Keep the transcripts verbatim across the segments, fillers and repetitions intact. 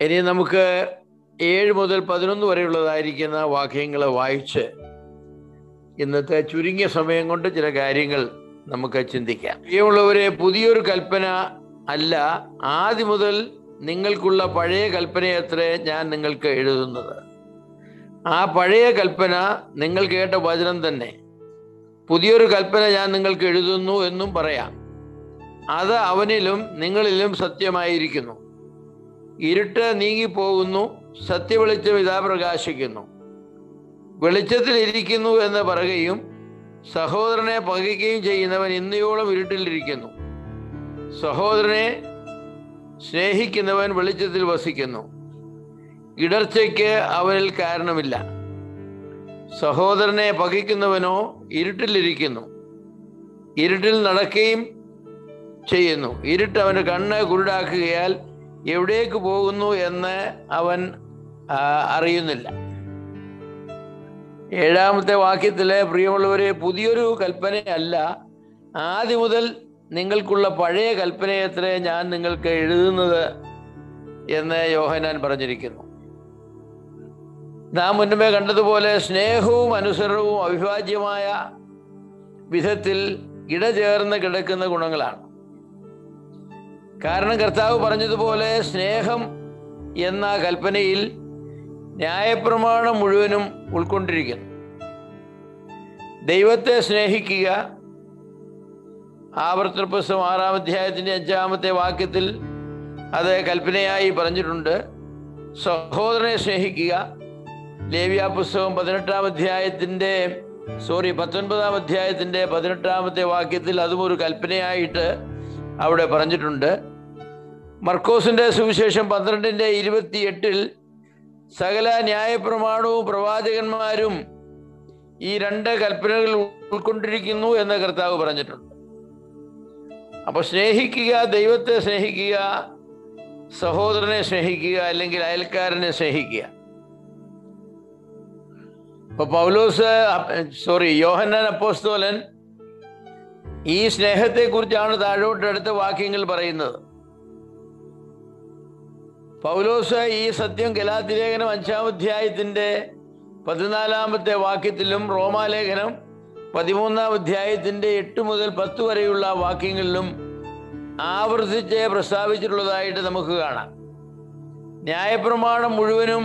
ഇനി നമുക്ക് ഏഴ് മുതൽ പതിനൊന്ന് വരെയുള്ളതായിരിക്കുന്ന വാക്യങ്ങൾ വായിച്ച് ഇന്നത്തെ ചുരുങ്ങിയ സമയം കൊണ്ട് ചില കാര്യങ്ങൾ നമുക്ക് ചിന്തിക്കാം. പ്രിയമുള്ളവരെ, പുതിയൊരു കൽപ്പന അല്ല, ആദ്യം മുതൽ നിങ്ങൾക്കുള്ള പഴയ കൽപ്പനയത്രേ ഞാൻ നിങ്ങൾക്ക് എഴുതുന്നത്. ആ പഴയ കൽപ്പന നിങ്ങൾ കേട്ട വചനം തന്നെ. പുതിയൊരു കൽപ്പന ഞാൻ നിങ്ങൾക്ക് എഴുതുന്നു എന്നും പറയാം. അത് അവനിലും നിങ്ങളിലും സത്യമായിരിക്കുന്നു. ഇരുട്ട് നീങ്ങിപ്പോകുന്നു, സത്യവെളിച്ചം ഇതാ പ്രകാശിക്കുന്നു. വെളിച്ചത്തിൽ ഇരിക്കുന്നു എന്ന് പറയുകയും സഹോദരനെ പകയ്ക്കുകയും ചെയ്യുന്നവൻ ഇന്നയോളം ഇരുട്ടിലിരിക്കുന്നു. സഹോദരനെ സ്നേഹിക്കുന്നവൻ വെളിച്ചത്തിൽ വസിക്കുന്നു. ഇടർച്ചയ്ക്ക് അവനിൽ കാരണമില്ല. സഹോദരനെ പകയ്ക്കുന്നവനോ ഇരുട്ടിലിരിക്കുന്നു, ഇരുട്ടിൽ നടക്കുകയും ചെയ്യുന്നു. ഇരുട്ട് അവൻ്റെ കണ്ണ് കുരുടാക്കുകയാൽ എവിടേക്ക് പോകുന്നു എന്ന് അവൻ അറിയുന്നില്ല. ഏഴാമത്തെ വാക്യത്തിലെ പ്രിയമുള്ളവരെ, പുതിയൊരു കൽപ്പനയല്ല, ആദ്യം മുതൽ നിങ്ങൾക്കുള്ള പഴയ കൽപ്പനയത്രേ ഞാൻ നിങ്ങൾക്ക് എഴുതുന്നത് എന്ന് യോഹന്നാൻ പറഞ്ഞിരിക്കുന്നു. നാം മുൻപേ കണ്ടതുപോലെ സ്നേഹവും അനുസരണവും അവിഭാജ്യമായ വിധത്തിൽ ഇടചേർന്ന് കിടക്കുന്ന ഗുണങ്ങളാണ്. കാരണം കർത്താവ് പറഞ്ഞതുപോലെ സ്നേഹം എന്ന കൽപ്പനയിൽ ന്യായപ്രമാണം മുഴുവനും ഉൾക്കൊണ്ടിരിക്കുന്നു. ദൈവത്തെ സ്നേഹിക്കുക, ആവർത്തന പുസ്തകം ആറാം അധ്യായത്തിൻ്റെ അഞ്ചാമത്തെ വാക്യത്തിൽ അത് കൽപ്പനയായി പറഞ്ഞിട്ടുണ്ട്. സഹോദരനെ സ്നേഹിക്കുക, ലേവ്യ പുസ്തകം പതിനെട്ടാം അധ്യായത്തിൻ്റെ സോറി പത്തൊൻപതാം അധ്യായത്തിൻ്റെ പതിനെട്ടാമത്തെ വാക്യത്തിൽ അതും ഒരു കൽപ്പനയായിട്ട് അവിടെ പറഞ്ഞിട്ടുണ്ട്. മർക്കോസിൻ്റെ സുവിശേഷം പന്ത്രണ്ടിൻ്റെ ഇരുപത്തി എട്ടിൽ സകല ന്യായപ്രമാണവും പ്രവാചകന്മാരും ഈ രണ്ട് കൽപ്പനകൾ ഉൾക്കൊണ്ടിരിക്കുന്നു എന്ന് കർത്താവ് പറഞ്ഞിട്ടുണ്ട്. അപ്പോൾ സ്നേഹിക്കുക, ദൈവത്തെ സ്നേഹിക്കുക, സഹോദരനെ സ്നേഹിക്കുക, അല്ലെങ്കിൽ അയൽക്കാരനെ സ്നേഹിക്കുക. ഇപ്പൊ പൗലോസ് സോറി യോഹന്നാൻ അപ്പോസ്തലൻ ഈ സ്നേഹത്തെക്കുറിച്ചാണ് താഴോട്ട് അടുത്ത വാക്യങ്ങൾ പറയുന്നത്. പൗലോസ് ഈ സത്യം ഗലാത്യലേഖനം അഞ്ചാം അധ്യായത്തിൻ്റെ പതിനാലാമത്തെ വാക്യത്തിലും റോമാലേഖനം പതിമൂന്നാം അധ്യായത്തിൻ്റെ എട്ട് മുതൽ പത്ത് വരെയുള്ള വാക്യങ്ങളിലും ആവർത്തിച്ച് പ്രസ്താവിച്ചിട്ടുള്ളതായിട്ട് നമുക്ക് കാണാം. ന്യായപ്രമാണം മുഴുവനും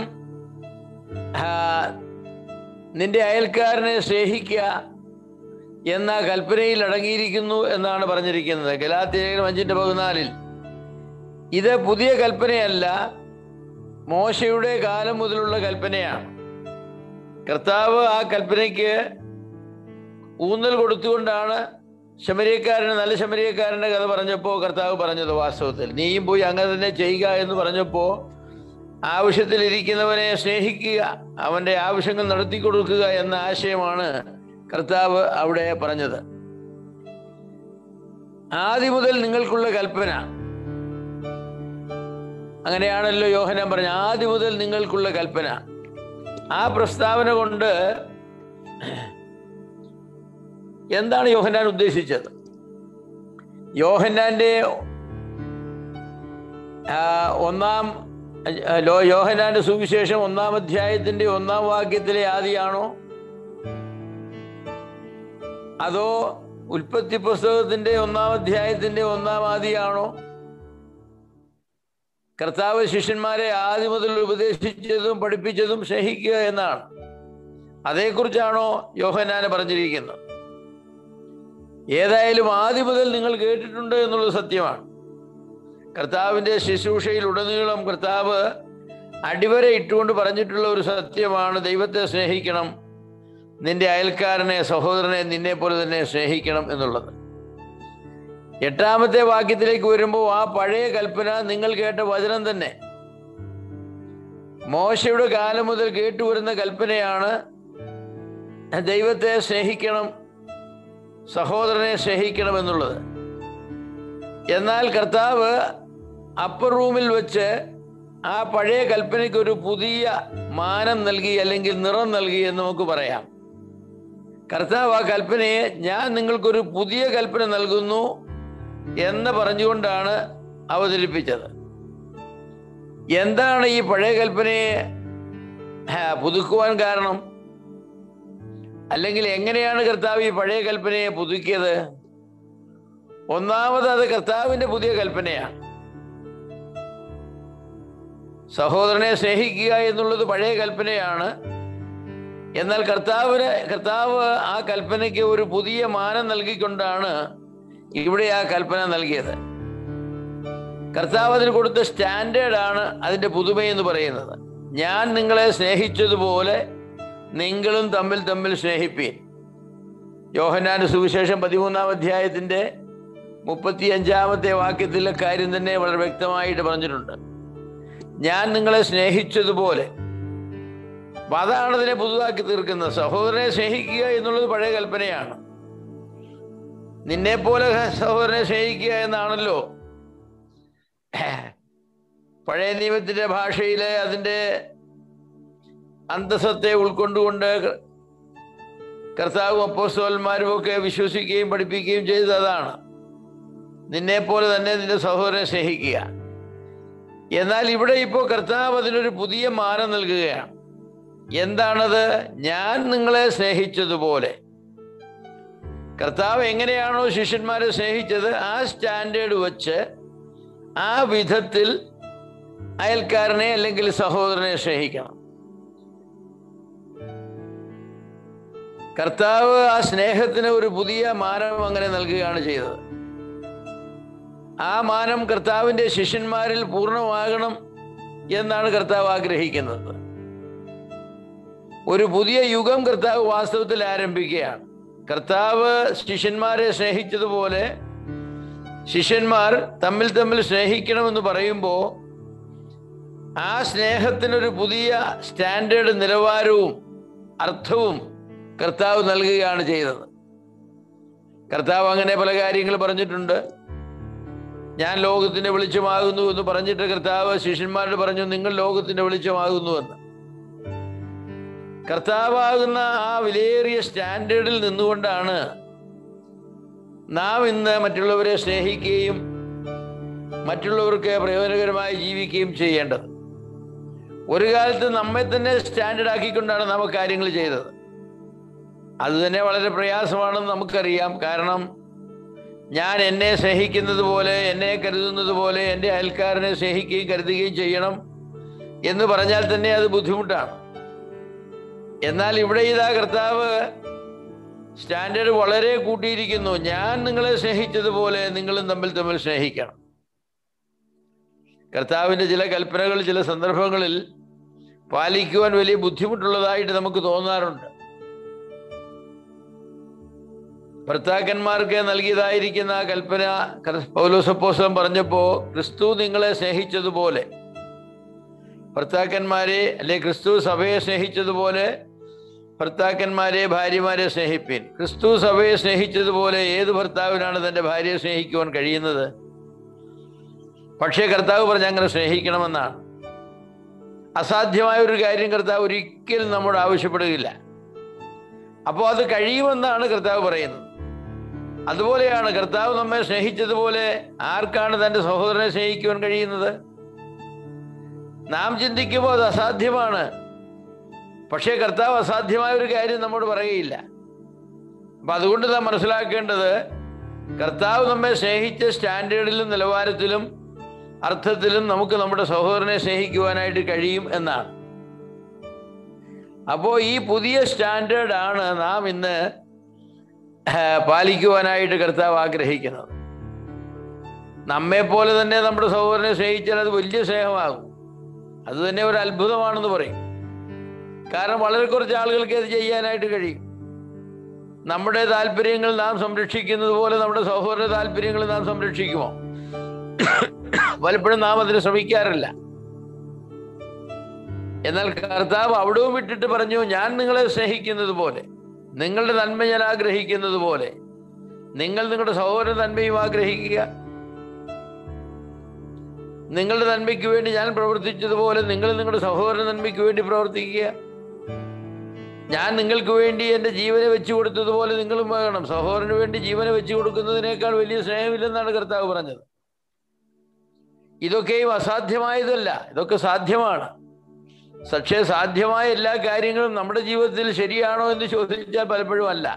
നിന്റെ അയൽക്കാരനെ സ്നേഹിക്കുക എന്ന കൽപ്പനയിൽ അടങ്ങിയിരിക്കുന്നു എന്നാണ് പറഞ്ഞിരിക്കുന്നത് ഗലാത്യലേഖനം അഞ്ചിൻ്റെ പതിനാലിൽ. ഇത് പുതിയ കൽപ്പനയല്ല, മോശയുടെ കാലം മുതലുള്ള കൽപ്പനയാണ്. കർത്താവ് ആ കൽപ്പനയ്ക്ക് ഊന്നൽ കൊടുത്തുകൊണ്ടാണ് ശമരിയക്കാരന് നല്ല ശമരിയക്കാരൻ്റെ കഥ പറഞ്ഞപ്പോൾ കർത്താവ് പറഞ്ഞത്. വാസ്തവത്തിൽ നീയും പോയി അങ്ങനെ തന്നെ ചെയ്യുക എന്ന് പറഞ്ഞപ്പോൾ ആവശ്യത്തിലിരിക്കുന്നവനെ സ്നേഹിക്കുക, അവൻ്റെ ആവശ്യങ്ങൾ നടത്തി കൊടുക്കുക എന്ന ആശയമാണ് കർത്താവ് അവിടെ പറഞ്ഞത്. ആദ്യം മുതൽ നിങ്ങൾക്കുള്ള കൽപ്പന, അങ്ങനെയാണല്ലോ യോഹന്നാൻ പറഞ്ഞ ആദ്യം മുതൽ നിങ്ങൾക്കുള്ള കൽപ്പന. ആ പ്രസ്താവന കൊണ്ട് എന്താണ് യോഹന്നാൻ ഉദ്ദേശിച്ചത്? യോഹന്നാന്റെ ഒന്നാം യോഹന്നാന്റെ സുവിശേഷം ഒന്നാം അധ്യായത്തിന്റെ ഒന്നാം വാക്യത്തിലെ ആദിയാണോ, അതോ ഉൽപ്പത്തി പുസ്തകത്തിന്റെ ഒന്നാം അധ്യായത്തിന്റെ ഒന്നാം ആദിയാണോ? കർത്താവ് ശിഷ്യന്മാരെ ആദ്യം മുതൽ ഉപദേശിച്ചതും പഠിപ്പിച്ചതും സ്നേഹിക്കുക എന്നാണ്. അതേക്കുറിച്ചാണോ യോഹന്നാന് പറഞ്ഞിരിക്കുന്നത്? ഏതായാലും ആദ്യം മുതൽ നിങ്ങൾ കേട്ടിട്ടുണ്ട് എന്നുള്ളത് സത്യമാണ്. കർത്താവിൻ്റെ ശുശ്രൂഷയിൽ ഉടനീളം കർത്താവ് അടിവര ഇട്ടുകൊണ്ട് പറഞ്ഞിട്ടുള്ള ഒരു സത്യമാണ് ദൈവത്തെ സ്നേഹിക്കണം, നിന്റെ അയൽക്കാരനെ സഹോദരനെ നിന്നെ പോലെ തന്നെ സ്നേഹിക്കണം എന്നുള്ളത്. എട്ടാമത്തെ വാക്യത്തിലേക്ക് വരുമ്പോൾ ആ പഴയ കൽപ്പന നിങ്ങൾ കേട്ട വചനം തന്നെ. മോശയുടെ കാലം മുതൽ കേട്ടുവരുന്ന കൽപ്പനയാണ് ദൈവത്തെ സ്നേഹിക്കണം, സഹോദരനെ സ്നേഹിക്കണം എന്നുള്ളത്. എന്നാൽ കർത്താവ് അപ്പർ റൂമിൽ വെച്ച് ആ പഴയ കൽപ്പനയ്ക്ക് ഒരു പുതിയ മാനം നൽകി, അല്ലെങ്കിൽ നിറം നൽകി എന്ന് നമുക്ക് പറയാം. കർത്താവ് ആ കൽപ്പനയെ ഞാൻ നിങ്ങൾക്കൊരു പുതിയ കൽപ്പന നൽകുന്നു എന്ന് പറഞ്ഞുകൊണ്ടാണ് അവതരിപ്പിച്ചത്. എന്താണ് ഈ പഴയ കൽപ്പനയെ പുതുക്കുവാൻ കാരണം? അല്ലെങ്കിൽ എങ്ങനെയാണ് കർത്താവ് ഈ പഴയ കൽപ്പനയെ പുതുക്കിയത്? ഒന്നാമത് അത് കർത്താവിൻ്റെ പുതിയ കൽപ്പനയാണ്. സഹോദരനെ സ്നേഹിക്കുക എന്നുള്ളത് പഴയ കൽപ്പനയാണ്. എന്നാൽ കർത്താവിന് കർത്താവ് ആ കൽപ്പനയ്ക്ക് ഒരു പുതിയ മാനം നൽകിക്കൊണ്ടാണ് ഇവിടെ ആ കൽപ്പന നൽകിയത്. കർത്താവ് അതിന് കൊടുത്ത സ്റ്റാൻഡേർഡാണ് അതിൻ്റെ പുതുമയെന്ന് പറയുന്നത്. ഞാൻ നിങ്ങളെ സ്നേഹിച്ചതുപോലെ നിങ്ങളും തമ്മിൽ തമ്മിൽ സ്നേഹിപ്പീൻ. യോഹന്നാന്റെ സുവിശേഷം പതിമൂന്നാം അധ്യായത്തിൻ്റെ മുപ്പത്തി അഞ്ചാമത്തെ വാക്യത്തിലെ കാര്യം തന്നെ വളരെ വ്യക്തമായിട്ട് പറഞ്ഞിട്ടുണ്ട്. ഞാൻ നിങ്ങളെ സ്നേഹിച്ചതുപോലെ. അപ്പം അതാണ് അതിനെ പുതുതാക്കി തീർക്കുന്നത്. സഹോദരനെ സ്നേഹിക്കുക എന്നുള്ളത് പഴയ കൽപ്പനയാണ്. നിന്നെപ്പോലെ സഹോദരനെ സ്നേഹിക്കുക എന്നാണല്ലോ പഴയ നിയമത്തിൻ്റെ ഭാഷയിലെ അതിൻ്റെ അന്തസ്സത്തെ ഉൾക്കൊണ്ടുകൊണ്ട് കർത്താവും അപ്പോസ്തലന്മാരും ഒക്കെ വിശ്വസിക്കുകയും പഠിപ്പിക്കുകയും ചെയ്തത് അതാണ്. നിന്നെപ്പോലെ തന്നെ നിന്റെ സഹോദരനെ സ്നേഹിക്കുക. എന്നാൽ ഇവിടെ ഇപ്പോൾ കർത്താവ് അതിനൊരു പുതിയ മാനം നൽകുകയാണ്. എന്താണത്? ഞാൻ നിങ്ങളെ സ്നേഹിച്ചതുപോലെ. കർത്താവ് എങ്ങനെയാണോ ശിഷ്യന്മാരെ സ്നേഹിച്ചത് ആ സ്റ്റാൻഡേർഡ് വച്ച് ആ വിധത്തിൽ അയൽക്കാരനെ അല്ലെങ്കിൽ സഹോദരനെ സ്നേഹിക്കണം. കർത്താവ് ആ സ്നേഹത്തിന് ഒരു പുതിയ മാനം അങ്ങനെ നൽകുകയാണ് ചെയ്തത്. ആ മാനം കർത്താവിൻ്റെ ശിഷ്യന്മാരിൽ പൂർണ്ണമാകണം എന്നാണ് കർത്താവ് ആഗ്രഹിക്കുന്നത്. ഒരു പുതിയ യുഗം കർത്താവ് വാസ്തവത്തിൽ ആരംഭിക്കുകയാണ്. കർത്താവ് ശിഷ്യന്മാരെ സ്നേഹിച്ചതുപോലെ ശിഷ്യന്മാർ തമ്മിൽ തമ്മിൽ സ്നേഹിക്കണമെന്ന് പറയുമ്പോൾ ആ സ്നേഹത്തിനൊരു പുതിയ സ്റ്റാൻഡേർഡ് നിലവാരവും അർത്ഥവും കർത്താവ് നൽകുകയാണ് ചെയ്തത്. കർത്താവ് അങ്ങനെ പല കാര്യങ്ങൾ പറഞ്ഞിട്ടുണ്ട്. ഞാൻ ലോകത്തിൻ്റെ വെളിച്ചമാകുന്നു എന്ന് പറഞ്ഞിട്ട് കർത്താവ് ശിഷ്യന്മാരോട് പറഞ്ഞു, നിങ്ങൾ ലോകത്തിൻ്റെ വെളിച്ചമാകുന്നുവെന്ന്. കർത്താവാകുന്ന ആ വിലയേറിയ സ്റ്റാൻഡേർഡിൽ നിന്നുകൊണ്ടാണ് നാം ഇന്ന് മറ്റുള്ളവരെ സ്നേഹിക്കുകയും മറ്റുള്ളവർക്ക് പ്രയോജനകരമായി ജീവിക്കുകയും ചെയ്യേണ്ടത്. ഒരു കാലത്ത് നമ്മെ തന്നെ സ്റ്റാൻഡേർഡ് ആക്കിക്കൊണ്ടാണ് നാം കാര്യങ്ങൾ ചെയ്തത്. അതുതന്നെ വളരെ പ്രയാസമാണെന്ന് നമുക്കറിയാം. കാരണം ഞാൻ എന്നെ സ്നേഹിക്കുന്നത് പോലെ, എന്നെ കരുതുന്നത് പോലെ എൻ്റെ അയൽക്കാരനെ സ്നേഹിക്കുകയും കരുതുകയും ചെയ്യണം എന്ന് പറഞ്ഞാൽ തന്നെ അത് ബുദ്ധിമുട്ടാണ്. എന്നാൽ ഇവിടെ ഇതാ കർത്താവ് സ്റ്റാൻഡേർഡ് വളരെ കൂട്ടിയിരിക്കുന്നു. ഞാൻ നിങ്ങളെ സ്നേഹിച്ചതുപോലെ നിങ്ങളും തമ്മിൽ തമ്മിൽ സ്നേഹിക്കണം. കർത്താവിൻ്റെ ചില കൽപ്പനകൾ ചില സന്ദർഭങ്ങളിൽ പാലിക്കുവാൻ വലിയ ബുദ്ധിമുട്ടുള്ളതായിട്ട് നമുക്ക് തോന്നാറുണ്ട്. ഭർത്താക്കന്മാർക്ക് നൽകിയതായിരിക്കുന്ന ആ കൽപ്പന പൗലോസ് അപ്പോസ്തലൻ പറഞ്ഞപ്പോൾ ക്രിസ്തു നിങ്ങളെ സ്നേഹിച്ചതുപോലെ, ഭർത്താക്കന്മാരെ അല്ലെ ക്രിസ്തു സഭയെ സ്നേഹിച്ചതുപോലെ ഭർത്താക്കന്മാരെ ഭാര്യമാരെ സ്നേഹിപ്പീൻ. ക്രിസ്തു സഭയെ സ്നേഹിച്ചതുപോലെ ഏത് ഭർത്താവിനാണ് തൻ്റെ ഭാര്യയെ സ്നേഹിക്കുവാൻ കഴിയുന്നത്? പക്ഷേ കർത്താവ് പറഞ്ഞ് അങ്ങനെ സ്നേഹിക്കണമെന്നാണ്. അസാധ്യമായ ഒരു കാര്യം കർത്താവ് ഒരിക്കലും നമ്മോട് ആവശ്യപ്പെടുകയില്ല. അപ്പോൾ അത് കഴിയുമെന്നാണ് കർത്താവ് പറയുന്നത്. അതുപോലെയാണ് കർത്താവ് നമ്മെ സ്നേഹിച്ചതുപോലെ ആർക്കാണ് തൻ്റെ സഹോദരനെ സ്നേഹിക്കുവാൻ കഴിയുന്നത്? നാം ചിന്തിക്കുമ്പോൾ അത് അസാധ്യമാണ്. പക്ഷേ കർത്താവ് അസാധ്യമായ ഒരു കാര്യം നമ്മോട് പറയുകയില്ല. അപ്പം അതുകൊണ്ട് നാം മനസ്സിലാക്കേണ്ടത് കർത്താവ് നമ്മെ സ്നേഹിച്ച സ്റ്റാൻഡേർഡിലും നിലവാരത്തിലും അർത്ഥത്തിലും നമുക്ക് നമ്മുടെ സഹോദരനെ സ്നേഹിക്കുവാനായിട്ട് കഴിയും എന്നാണ്. അപ്പോൾ ഈ പുതിയ സ്റ്റാൻഡേർഡാണ് നാം ഇന്ന് പാലിക്കുവാനായിട്ട് കർത്താവ് ആഗ്രഹിക്കുന്നത്. നമ്മെപ്പോലെ തന്നെ നമ്മുടെ സഹോദരനെ സ്നേഹിച്ചാൽ അത് വലിയ സ്നേഹമാകും. അത് തന്നെ ഒരു അത്ഭുതമാണെന്ന് പറയും. കാരണം വളരെ കുറച്ച് ആളുകൾക്ക് അത് ചെയ്യാനായിട്ട് കഴിയും. നമ്മുടെ താല്പര്യങ്ങൾ നാം സംരക്ഷിക്കുന്നത് പോലെ നമ്മുടെ സഹോദര താല്പര്യങ്ങൾ നാം സംരക്ഷിക്കുമോ? പലപ്പോഴും നാം അതിന് ശ്രമിക്കാറില്ല. എന്നാൽ കർത്താവ് അവിടവും വിട്ടിട്ട് പറഞ്ഞു, ഞാൻ നിങ്ങളെ സ്നേഹിക്കുന്നത് പോലെ, നിങ്ങളുടെ നന്മ ഞാൻ ആഗ്രഹിക്കുന്നത് പോലെ നിങ്ങൾ നിങ്ങളുടെ സഹോദര നന്മയും ആഗ്രഹിക്കുക. നിങ്ങളുടെ നന്മയ്ക്ക് വേണ്ടി ഞാൻ പ്രവർത്തിച്ചതുപോലെ നിങ്ങൾ നിങ്ങളുടെ സഹോദര നന്മയ്ക്ക് വേണ്ടി പ്രവർത്തിക്കുക. ഞാൻ നിങ്ങൾക്ക് വേണ്ടി എൻ്റെ ജീവനെ വെച്ചു കൊടുത്തതുപോലെ നിങ്ങളും വേണം. സഹോദരന് വേണ്ടി ജീവനെ വെച്ചു കൊടുക്കുന്നതിനേക്കാൾ വലിയ സ്നേഹമില്ലെന്നാണ് കർത്താവ് പറഞ്ഞത്. ഇതൊക്കെയും അസാധ്യമായതല്ല, ഇതൊക്കെ സാധ്യമാണ്. പക്ഷേ സാധ്യമായ എല്ലാ കാര്യങ്ങളും നമ്മുടെ ജീവിതത്തിൽ ശരിയാണോ എന്ന് ചോദിച്ചാൽ പലപ്പോഴും അല്ല.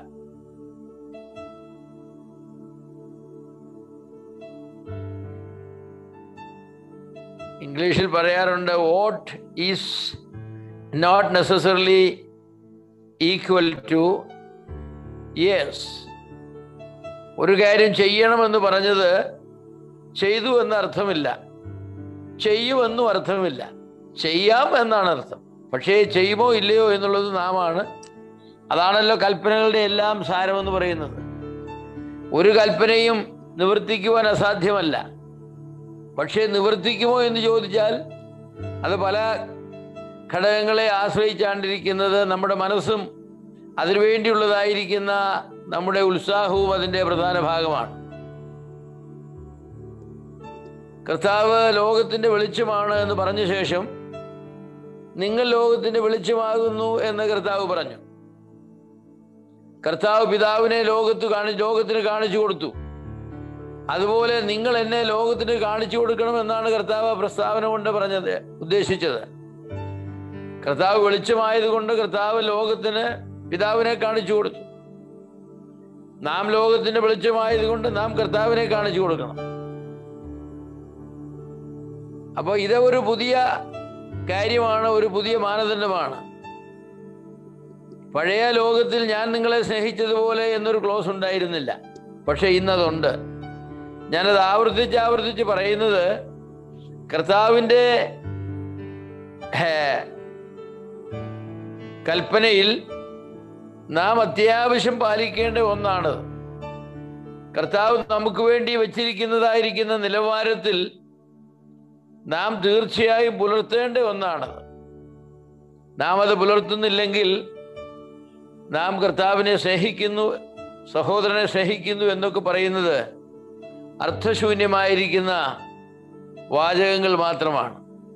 ഇംഗ്ലീഷിൽ പറയാറുണ്ട്, what is not necessarily equal to yes. ഒരു കാര്യം ചെയ്യണമെന്ന് പറഞ്ഞത് ചെയ്തു എന്ന അർത്ഥമില്ല, ചെയ്യുമെന്നും അർത്ഥമില്ല. ചെയ്യാം എന്നാണ് അർത്ഥം. പക്ഷേ ചെയ്യുമോ ഇല്ലയോ എന്നുള്ളത് നാമാണ്. അതാണല്ലോ കൽപ്പനകളുടെ എല്ലാം സാരമെന്ന് പറയുന്നത്. ഒരു കൽപ്പനയും നിവർത്തിക്കുവാൻ അസാധ്യമല്ല. പക്ഷേ നിവർത്തിക്കുമോ എന്ന് ചോദിച്ചാൽ അത് പല ഘടകങ്ങളെ ആശ്രയിച്ചാണ്ടിരിക്കുന്നത്. നമ്മുടെ മനസ്സും അതിനുവേണ്ടിയുള്ളതായിരിക്കുന്ന നമ്മുടെ ഉത്സാഹവും അതിൻ്റെ പ്രധാന ഭാഗമാണ്. കർത്താവ് ലോകത്തിൻ്റെ വെളിച്ചമാണ് എന്ന് പറഞ്ഞ ശേഷം നിങ്ങൾ ലോകത്തിൻ്റെ വെളിച്ചമാകുന്നു എന്ന് കർത്താവ് പറഞ്ഞു. കർത്താവ് പിതാവിനെ ലോകത്ത് കാണി ലോകത്തിന് കാണിച്ചു കൊടുത്തു. അതുപോലെ നിങ്ങൾ എന്നെ ലോകത്തിന് കാണിച്ചു കൊടുക്കണമെന്നാണ് കർത്താവ് പ്രസ്താവന കൊണ്ട് പറഞ്ഞത്, ഉദ്ദേശിച്ചത്. കർത്താവ് വെളിച്ചമായതുകൊണ്ട് കർത്താവ് ലോകത്തിന് പിതാവിനെ കാണിച്ചു കൊടുത്തു. നാം ലോകത്തിന്റെ വെളിച്ചമായതുകൊണ്ട് നാം കർത്താവിനെ കാണിച്ചു കൊടുക്കണം. അപ്പോൾ ഇത് ഒരു പുതിയ കാര്യമാണ്, ഒരു പുതിയ മാനദണ്ഡമാണ്. പഴയ ലോകത്തിൽ ഞാൻ നിങ്ങളെ സ്നേഹിച്ചതുപോലെ എന്നൊരു ക്ലോസ് ഉണ്ടായിരുന്നില്ല. പക്ഷെ ഇന്നതുണ്ട്. ഞാനത് ആവർത്തിച്ച് ആവർത്തിച്ച് പറയുന്നത് കർത്താവിൻ്റെ കൽപ്പനയിൽ നാം അത്യാവശ്യം പാലിക്കേണ്ട ഒന്നാണ്. കർത്താവ് നമുക്ക് വേണ്ടി വച്ചിരിക്കുന്നതായിരിക്കുന്ന നിലവാരത്തിൽ നാം തീർച്ചയായും പുലർത്തേണ്ട ഒന്നാണ്. നാം അത് പുലർത്തുന്നില്ലെങ്കിൽ നാം കർത്താവിനെ സ്നേഹിക്കുന്നു, സഹോദരനെ സ്നേഹിക്കുന്നു എന്നൊക്കെ പറയുന്നത് അർത്ഥശൂന്യമായിരിക്കുന്ന വാചകങ്ങൾ മാത്രമാണ്.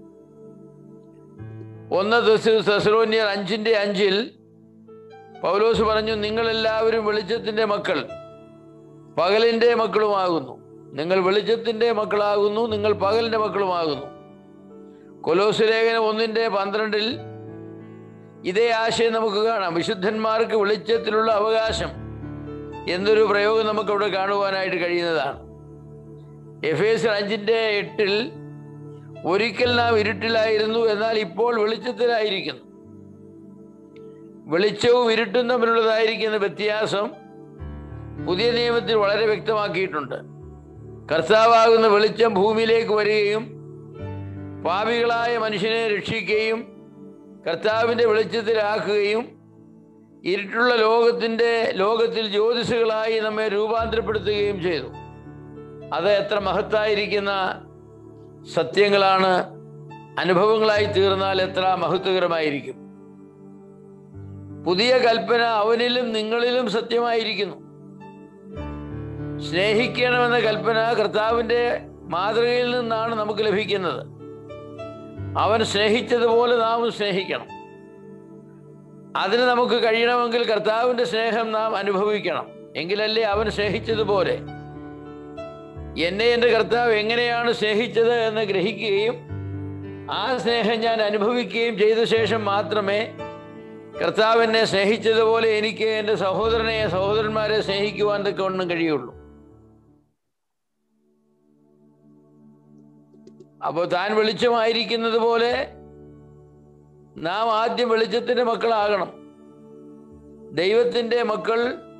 ഒന്ന് തെസ്സലോനിയർ അഞ്ചിൻ്റെ അഞ്ചിൽ പൗലോസ് പറഞ്ഞു, നിങ്ങളെല്ലാവരും വെളിച്ചത്തിൻ്റെ മക്കൾ, പകലിൻ്റെ മക്കളുമാകുന്നു. നിങ്ങൾ വെളിച്ചത്തിൻ്റെ മക്കളാകുന്നു, നിങ്ങൾ പകലിൻ്റെ മക്കളുമാകുന്നു. കൊലോസ്യ ലേഖനം ഒന്നിൻ്റെ പന്ത്രണ്ടിൽ ഇതേ ആശയം നമുക്ക് കാണാം. വിശുദ്ധന്മാർക്ക് വെളിച്ചത്തിലുള്ള അവകാശം എന്നൊരു പ്രയോഗം നമുക്കവിടെ കാണുവാനായിട്ട് കഴിയുന്നതാണ്. എഫേസ്യർ അഞ്ചിൻ്റെ എട്ടിൽ ഒരിക്കൽ നാം ഇരുട്ടിലായിരുന്നു, എന്നാൽ ഇപ്പോൾ വെളിച്ചത്തിലായിരിക്കുന്നു. വെളിച്ചവും ഇരുട്ടും തമ്മിലുള്ളതായിരിക്കുന്ന വ്യത്യാസം പുതിയ നിയമത്തിൽ വളരെ വ്യക്തമാക്കിയിട്ടുണ്ട്. കർത്താവാകുന്ന വെളിച്ചം ഭൂമിയിലേക്ക് വരികയും പാപികളായ മനുഷ്യനെ രക്ഷിക്കുകയും കർത്താവിൻ്റെ വെളിച്ചത്തിലാക്കുകയും ഇരുട്ടുള്ള ലോകത്തിൻ്റെ ലോകത്തിൽ ജ്യോതിസുകളായി നമ്മെ രൂപാന്തരപ്പെടുത്തുകയും ചെയ്തു. അത് എത്ര മഹത്തായിരിക്കുന്ന സത്യങ്ങളാണ്! അനുഭവങ്ങളായി തീർന്നാൽ എത്ര മഹത്വകരമായിരിക്കും. പുതിയ കൽപ്പന അവനിലും നിങ്ങളിലും സത്യമായിരിക്കുന്നു. സ്നേഹിക്കണമെന്ന കൽപ്പന കർത്താവിൻ്റെ മാതൃകയിൽ നിന്നാണ് നമുക്ക് ലഭിക്കുന്നത്. അവൻ സ്നേഹിച്ചതുപോലെ നാം സ്നേഹിക്കണം. അതിന് നമുക്ക് കഴിയണമെങ്കിൽ കർത്താവിൻ്റെ സ്നേഹം നാം അനുഭവിക്കണം. എങ്കിലല്ലേ അവൻ സ്നേഹിച്ചതുപോലെ എന്നെ എൻ്റെ കർത്താവ് എങ്ങനെയാണ് സ്നേഹിച്ചത് എന്ന് ഗ്രഹിക്കുകയും ആ സ്നേഹം ഞാൻ അനുഭവിക്കുകയും ചെയ്ത ശേഷം മാത്രമേ കർത്താവ് എന്നെ സ്നേഹിച്ചതുപോലെ എനിക്ക് എൻ്റെ സഹോദരനെ സഹോദരന്മാരെ സ്നേഹിക്കുവാൻ തക്കവണ്ണം കഴിയുള്ളൂ. അപ്പോൾ താൻ വെളിച്ചമായിരിക്കുന്നത് പോലെ നാം ആദ്യം വെളിച്ചത്തിൻ്റെ മക്കളാകണം. ദൈവത്തിൻ്റെ മക്കൾ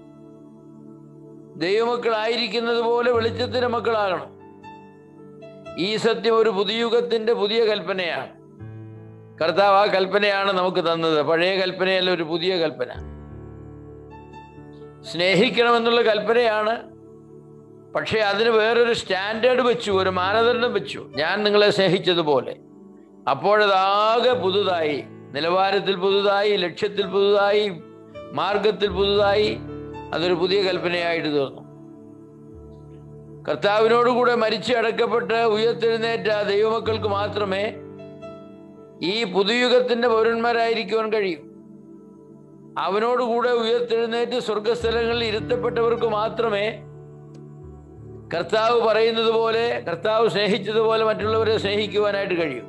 ദൈവമക്കളായിരിക്കുന്നത് പോലെ വെളിച്ചത്തിൻ്റെ മക്കളാകണം. ഈ സത്യം ഒരു പുതുയുഗത്തിൻ്റെ പുതിയ കൽപ്പനയാണ്. കർത്താവ് ആ കൽപ്പനയാണ് നമുക്ക് തന്നത്. പഴയ കൽപ്പനയല്ല, ഒരു പുതിയ കൽപ്പന. സ്നേഹിക്കണമെന്നുള്ള കൽപ്പനയാണ്. പക്ഷേ അതിന് വേറൊരു സ്റ്റാൻഡേർഡ് വെച്ചു, ഒരു മാനദണ്ഡം വെച്ചു. ഞാൻ നിങ്ങളെ സ്നേഹിച്ചതുപോലെ. അപ്പോഴതാകെ പുതുതായി, നിലവാരത്തിൽ പുതുതായി, ലക്ഷ്യത്തിൽ പുതുതായി, മാർഗത്തിൽ പുതുതായി. അതൊരു പുതിയ കൽപ്പനയായിട്ട് തീർന്നു. കർത്താവിനോടുകൂടെ മരിച്ച് അടക്കപ്പെട്ട് ഉയർത്തെഴുന്നേറ്റ ദൈവമക്കൾക്ക് മാത്രമേ ഈ പുതുയുഗത്തിൻ്റെ പൗരന്മാരായിരിക്കുവാൻ കഴിയും. അവനോടുകൂടെ ഉയർത്തെഴുന്നേറ്റ് സ്വർഗസ്ഥലങ്ങളിൽ ഇരുത്തപ്പെട്ടവർക്ക് മാത്രമേ കർത്താവ് പറയുന്നത് പോലെ, കർത്താവ് സ്നേഹിച്ചതുപോലെ മറ്റുള്ളവരെ സ്നേഹിക്കുവാനായിട്ട് കഴിയും.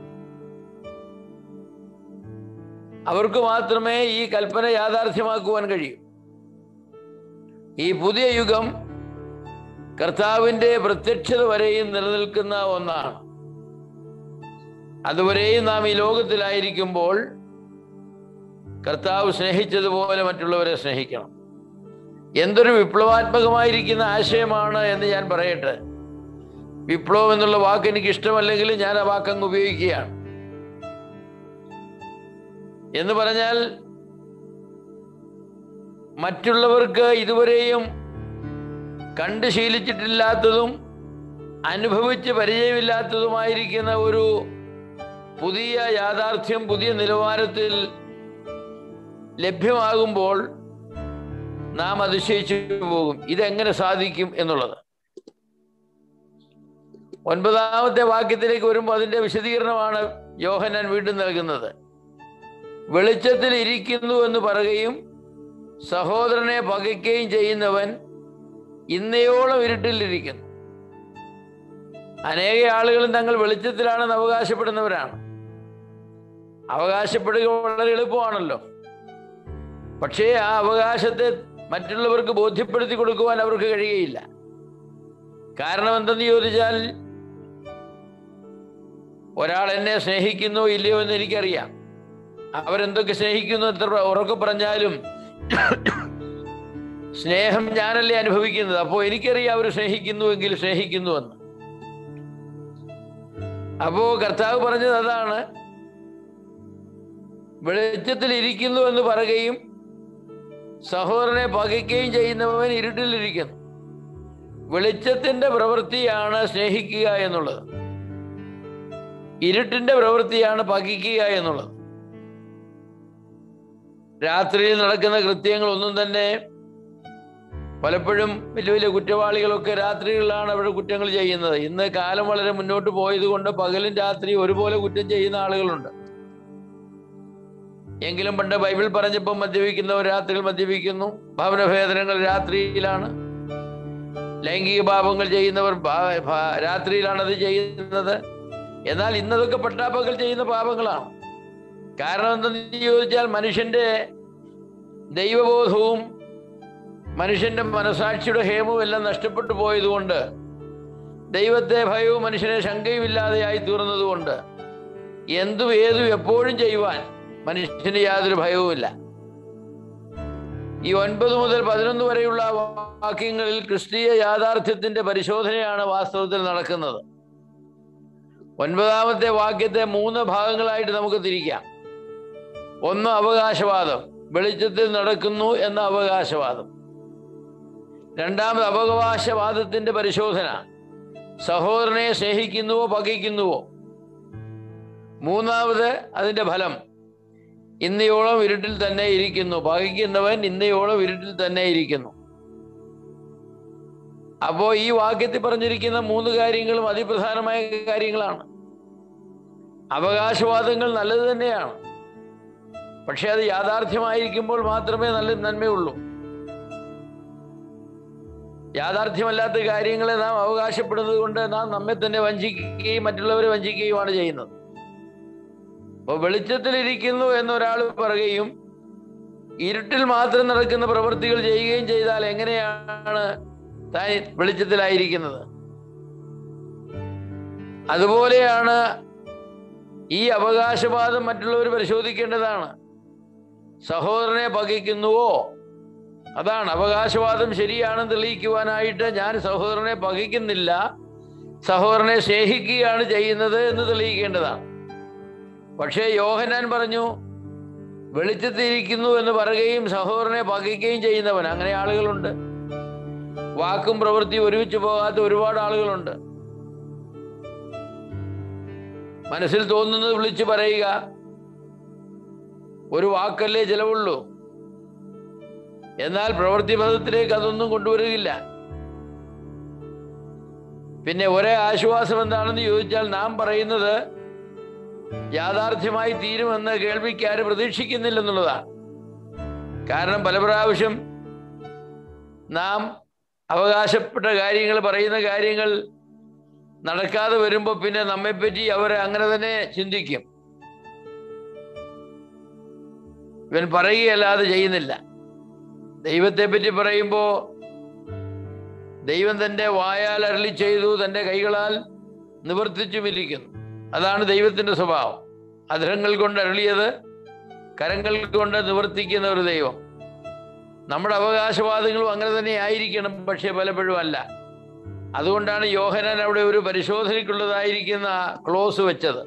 അവർക്ക് മാത്രമേ ഈ കൽപ്പന യാഥാർത്ഥ്യമാക്കുവാൻ കഴിയൂ. ഈ പുതിയ യുഗം കർത്താവിൻ്റെ പ്രത്യക്ഷത വരെയും നിലനിൽക്കുന്ന ഒന്നാണ്. അതുവരെയും നാം ഈ ലോകത്തിലായിരിക്കുമ്പോൾ കർത്താവ് സ്നേഹിച്ചതുപോലെ മറ്റുള്ളവരെ സ്നേഹിക്കണം. എന്തൊരു വിപ്ലവാത്മകമായിരിക്കുന്ന ആശയമാണ് എന്ന് ഞാൻ പറയട്ടെ. വിപ്ലവം എന്നുള്ള വാക്ക് എനിക്ക് ഇഷ്ടമല്ലെങ്കിലും ഞാൻ ആ വാക്കങ്ങ് ഉപയോഗിക്കുകയാണ്. എന്ന് പറഞ്ഞാൽ മറ്റുള്ളവർക്ക് ഇതുവരെയും കണ്ട് ശീലിച്ചിട്ടില്ലാത്തതും അനുഭവിച്ച് പരിചയമില്ലാത്തതുമായിരിക്കുന്ന ഒരു പുതിയ യാഥാർത്ഥ്യം പുതിയ നിലവാരത്തിൽ ലഭ്യമാകുമ്പോൾ നാം അതിശയിച്ചു പോകും. ഇതെങ്ങനെ സാധിക്കും എന്നുള്ളത്. ഒൻപതാമത്തെ വാക്യത്തിലേക്ക് വരുമ്പോൾ അതിൻ്റെ വിശദീകരണമാണ് യോഹന്നാൻ വീണ്ടും നൽകുന്നത്. വെളിച്ചത്തിൽ ഇരിക്കുന്നു എന്ന് പറയുകയും സഹോദരനെ പകയ്ക്കുകയും ചെയ്യുന്നവൻ ഇന്നയോളം ഇരുട്ടിലിരിക്കുന്നു. അനേക ആളുകളും തങ്ങൾ വെളിച്ചത്തിലാണെന്ന് അവകാശപ്പെടുന്നവരാണ്. അവകാശപ്പെടുക വളരെ എളുപ്പമാണല്ലോ. പക്ഷേ ആ അവകാശത്തെ മറ്റുള്ളവർക്ക് ബോധ്യപ്പെടുത്തി കൊടുക്കുവാൻ അവർക്ക് കഴിയുകയില്ല. കാരണം എന്തെന്ന് ചോദിച്ചാൽ, ഒരാൾ എന്നെ സ്നേഹിക്കുന്നോ ഇല്ലയോ എന്ന് എനിക്കറിയാം. അവരെന്തൊക്കെ സ്നേഹിക്കുന്നു എത്ര ഉറക്കെ പറഞ്ഞാലും സ്നേഹം ഞാനല്ലേ അനുഭവിക്കുന്നത്. അപ്പോൾ എനിക്കറിയാം അവർ സ്നേഹിക്കുന്നുവെങ്കിൽ സ്നേഹിക്കുന്നുവെന്ന്. അപ്പോ കർത്താവ് പറഞ്ഞത് അതാണ്, വെളിച്ചത്തിൽ ഇരിക്കുന്നു എന്ന് പറയുകയും സഹോദരനെ പകയ്ക്കുകയും ചെയ്യുന്നവൻ ഇരുട്ടിലിരിക്കുന്നു. വെളിച്ചത്തിന്റെ പ്രവൃത്തിയാണ് സ്നേഹിക്കുക എന്നുള്ളത്, ഇരുട്ടിന്റെ പ്രവൃത്തിയാണ് പകയ്ക്കുക എന്നുള്ളത്. രാത്രിയിൽ നടക്കുന്ന കൃത്യങ്ങളൊന്നും തന്നെ പലപ്പോഴും വലിയ വലിയ കുറ്റവാളികളൊക്കെ രാത്രികളിലാണ് അവിടെ കുറ്റങ്ങൾ ചെയ്യുന്നത്. ഇന്ന് കാലം വളരെ മുന്നോട്ട് പോയത് കൊണ്ട് പകലും രാത്രി ഒരുപോലെ കുറ്റം ചെയ്യുന്ന ആളുകളുണ്ട്. എങ്കിലും പണ്ട് ബൈബിൾ പറഞ്ഞപ്പോൾ മദ്യപിക്കുന്നവർ രാത്രിയിൽ മദ്യപിക്കുന്നു, ഭവനഭേദനങ്ങൾ രാത്രിയിലാണ്, ലൈംഗിക പാപങ്ങൾ ചെയ്യുന്നവർ രാത്രിയിലാണ് അത് ചെയ്യുന്നത്. എന്നാൽ ഇന്നതൊക്കെ പട്ടാപ്പകൽ ചെയ്യുന്ന പാപങ്ങളാണ്. കാരണം എന്തെന്ന് ചോദിച്ചാൽ, മനുഷ്യന്റെ ദൈവബോധവും മനുഷ്യന്റെ മനസാക്ഷിയുടെ ഹേമവും എല്ലാം നഷ്ടപ്പെട്ടു പോയതുകൊണ്ട്, ദൈവത്തെ ഭയവും മനുഷ്യനെ ശങ്കയുമില്ലാതെയായി തീർന്നതുകൊണ്ട് എന്തും ഏതും എപ്പോഴും ചെയ്യുവാൻ മനുഷ്യന് യാതൊരു ഭയവുമില്ല. ഈ ഒൻപത് മുതൽ പതിനൊന്ന് വരെയുള്ള വാക്യങ്ങളിൽ ക്രിസ്തീയ യാഥാർത്ഥ്യത്തിന്റെ പരിശോധനയാണ് വാസ്തവത്തിൽ നടക്കുന്നത്. ഒൻപതാമത്തെ വാക്യത്തെ മൂന്ന് ഭാഗങ്ങളായിട്ട് നമുക്ക് തിരിക്കാം. ഒന്ന് അവകാശവാദം, വെളിച്ചത്തിൽ നടക്കുന്നു എന്ന അവകാശവാദം. രണ്ടാമത് അവകാശവാദത്തിന്റെ പരിശോധന, സഹോദരനെ സ്നേഹിക്കുന്നുവോ പകയ്ക്കുന്നുവോ. മൂന്നാമത് അതിന്റെ ഫലം, ഇന്നയോളം ഇരുട്ടിൽ തന്നെ ഇരിക്കുന്നു, പകയ്ക്കുന്നവൻ ഇന്നയോളം ഇരുട്ടിൽ തന്നെ ഇരിക്കുന്നു. അപ്പോ ഈ വാക്യത്തിൽ പറഞ്ഞിരിക്കുന്ന മൂന്ന് കാര്യങ്ങളും അതിപ്രധാനമായ കാര്യങ്ങളാണ്. അവകാശവാദങ്ങൾ നല്ലത് തന്നെയാണ്, പക്ഷെ അത് യാഥാർത്ഥ്യമായിരിക്കുമ്പോൾ മാത്രമേ നല്ല നന്മയുള്ളൂ. യാഥാർത്ഥ്യമല്ലാത്ത കാര്യങ്ങളെ നാം അവകാശപ്പെടുന്നത് കൊണ്ട് നാം നമ്മെ തന്നെ വഞ്ചിക്കുകയും മറ്റുള്ളവരെ വഞ്ചിക്കുകയുമാണ് ചെയ്യുന്നത്. അപ്പോൾ വെളിച്ചത്തിലിരിക്കുന്നു എന്നൊരാൾ പറയുകയും ഇരുട്ടിൽ മാത്രം നടക്കുന്ന പ്രവൃത്തികൾ ചെയ്യുകയും ചെയ്താൽ എങ്ങനെയാണ് താൻ വെളിച്ചത്തിലായിരിക്കുന്നത്? അതുപോലെയാണ് ഈ അവകാശവാദം മറ്റുള്ളവർ പരിശോധിക്കേണ്ടതാണ്. സഹോദരനെ പകയ്ക്കുന്നുവോ? അതാണ് അവകാശവാദം ശരിയാണെന്ന് തെളിയിക്കുവാനായിട്ട് ഞാൻ സഹോദരനെ പകയ്ക്കുന്നില്ല, സഹോദരനെ സ്നേഹിക്കുകയാണ് ചെയ്യുന്നത് എന്ന് തെളിയിക്കേണ്ടതാണ്. പക്ഷേ യോഹന്നാൻ പറഞ്ഞു, വെളിച്ചത്തിരിക്കുന്നു എന്ന് പറയുകയും സഹോദരനെ പകയ്ക്കുകയും ചെയ്യുന്നവൻ. അങ്ങനെ ആളുകളുണ്ട്. വാക്കും പ്രവൃത്തിയും ഒരുമിച്ച് പോകാത്ത ഒരുപാട് ആളുകളുണ്ട്. മനസ്സിൽ തോന്നുന്നത് വിളിച്ചു പറയുക, ഒരു വാക്കല്ലേ ചിലവുള്ളൂ. എന്നാൽ പ്രവൃത്തിപഥത്തിലേക്ക് അതൊന്നും കൊണ്ടുവരികയില്ല. പിന്നെ ഒരേ ആശ്വാസം എന്താണെന്ന് ചോദിച്ചാൽ, നാം പറയുന്നത് യാഥാർത്ഥ്യമായി തീരുമെന്ന് കേൾവിക്കാര് പ്രതീക്ഷിക്കുന്നില്ലെന്നുള്ളതാണ്. കാരണം പല പ്രാവശ്യം നാം അവകാശപ്പെട്ട കാര്യങ്ങൾ, പറയുന്ന കാര്യങ്ങൾ നടക്കാതെ വരുമ്പോൾ പിന്നെ നമ്മെപ്പറ്റി അവർ അങ്ങനെ തന്നെ ചിന്തിക്കും. ഇവൻ പറയുകയല്ലാതെ ചെയ്യുന്നില്ല. ദൈവത്തെ പറ്റി പറയുമ്പോൾ ദൈവം തൻ്റെ വായാൽ അരുളി ചെയ്തു, തൻ്റെ കൈകളാൽ നിവർത്തിച്ചുമിരിക്കുന്നു. അതാണ് ദൈവത്തിൻ്റെ സ്വഭാവം. അധരങ്ങൾ കൊണ്ട് അരുളിയത് കരങ്ങൾ കൊണ്ട് നിവർത്തിക്കുന്ന ഒരു ദൈവം. നമ്മുടെ അവകാശവാദങ്ങളും അങ്ങനെ തന്നെ ആയിരിക്കണം, പക്ഷേ പലപ്പോഴും അല്ല. അതുകൊണ്ടാണ് യോഹന്നാൻ അവിടെ ഒരു പരിശോധനയ്ക്കുള്ളതായിരിക്കുന്ന ക്ലോസ് വെച്ചത്.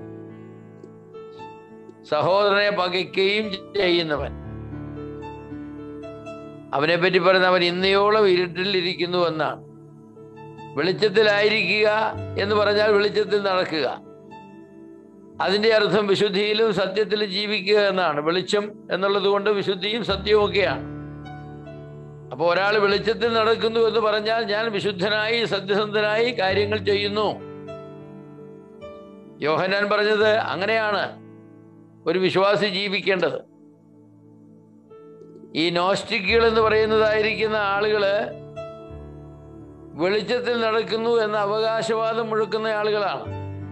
സഹോദരനെ പകയ്ക്കുകയും ചെയ്യുന്നവൻ, അവനെ പറ്റി പറയുന്ന അവൻ ഇന്നയോളം ഇരുട്ടിൽ ഇരിക്കുന്നു എന്നാണ്. വെളിച്ചത്തിലായിരിക്കുക എന്ന് പറഞ്ഞാൽ വെളിച്ചത്തിൽ നടക്കുക. അതിൻ്റെ അർത്ഥം വിശുദ്ധിയിലും സത്യത്തിലും ജീവിക്കുക എന്നാണ്. വെളിച്ചം എന്നുള്ളത് കൊണ്ട് വിശുദ്ധിയും സത്യവും ഒക്കെയാണ്. അപ്പോൾ ഒരാൾ വെളിച്ചത്തിൽ നടക്കുന്നു എന്ന് പറഞ്ഞാൽ ഞാൻ വിശുദ്ധനായി സത്യസന്ധനായി കാര്യങ്ങൾ ചെയ്യുന്നു. യോഹന്നാൻ പറഞ്ഞത് അങ്ങനെയാണ് ഒരു വിശ്വാസി ജീവിക്കേണ്ടത്. ഈ നോസ്റ്റിക്കുകൾ എന്ന് പറയുന്നതായിരിക്കുന്ന ആളുകള് വെളിച്ചത്തിൽ നടക്കുന്നു എന്ന അവകാശവാദം മുഴക്കുന്ന ആളുകളാണ്.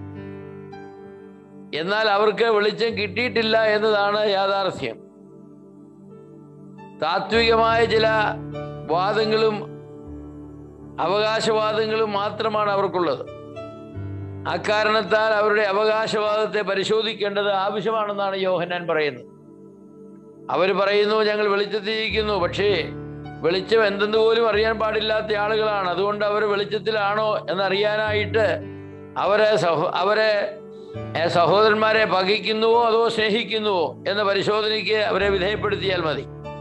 എന്നാൽ അവർക്ക് വെളിച്ചം കിട്ടിയിട്ടില്ല എന്നതാണ് യാഥാർത്ഥ്യം. താത്വികമായ ചില വാദങ്ങളും അവകാശവാദങ്ങളും മാത്രമാണ് അവർക്കുള്ളത്. അക്കാരണത്താൽ അവരുടെ അവകാശവാദത്തെ പരിശോധിക്കേണ്ടത് ആവശ്യമാണെന്നാണ് യോഹന്നാൻ പറയുന്നത്. അവർ പറയുന്നു ഞങ്ങൾ വെളിച്ചത്തിരിക്കുന്നു, പക്ഷേ വെളിച്ചം എന്തെന്ന് പോലും അറിയാൻ പാടില്ലാത്ത ആളുകളാണ്. അതുകൊണ്ട് അവർ വെളിച്ചത്തിലാണോ എന്നറിയാനായിട്ട് അവരെ സഹോ അവരെ സഹോദരന്മാരെ പകയ്ക്കുന്നുവോ അതോ സ്നേഹിക്കുന്നുവോ എന്ന പരിശോധനയ്ക്ക് അവരെ വിധേയപ്പെടുത്തിയാൽ മതി.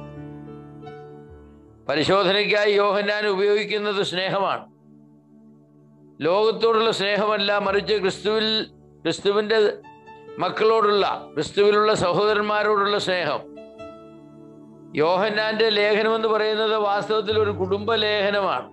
പരിശോധനയ്ക്കായി യോഹന്നാൻ ഉപയോഗിക്കുന്നത് സ്നേഹമാണ്. ലോകത്തോടുള്ള സ്നേഹമല്ല, മറിച്ച് ക്രിസ്തുവിൽ ക്രിസ്തുവിൻ്റെ മക്കളോടുള്ള, ക്രിസ്തുവിലുള്ള സഹോദരന്മാരോടുള്ള സ്നേഹം. യോഹന്നാന്റെ ലേഖനം എന്ന് പറയുന്നത് വാസ്തവത്തിൽ ഒരു കുടുംബ ലേഖനമാണ്.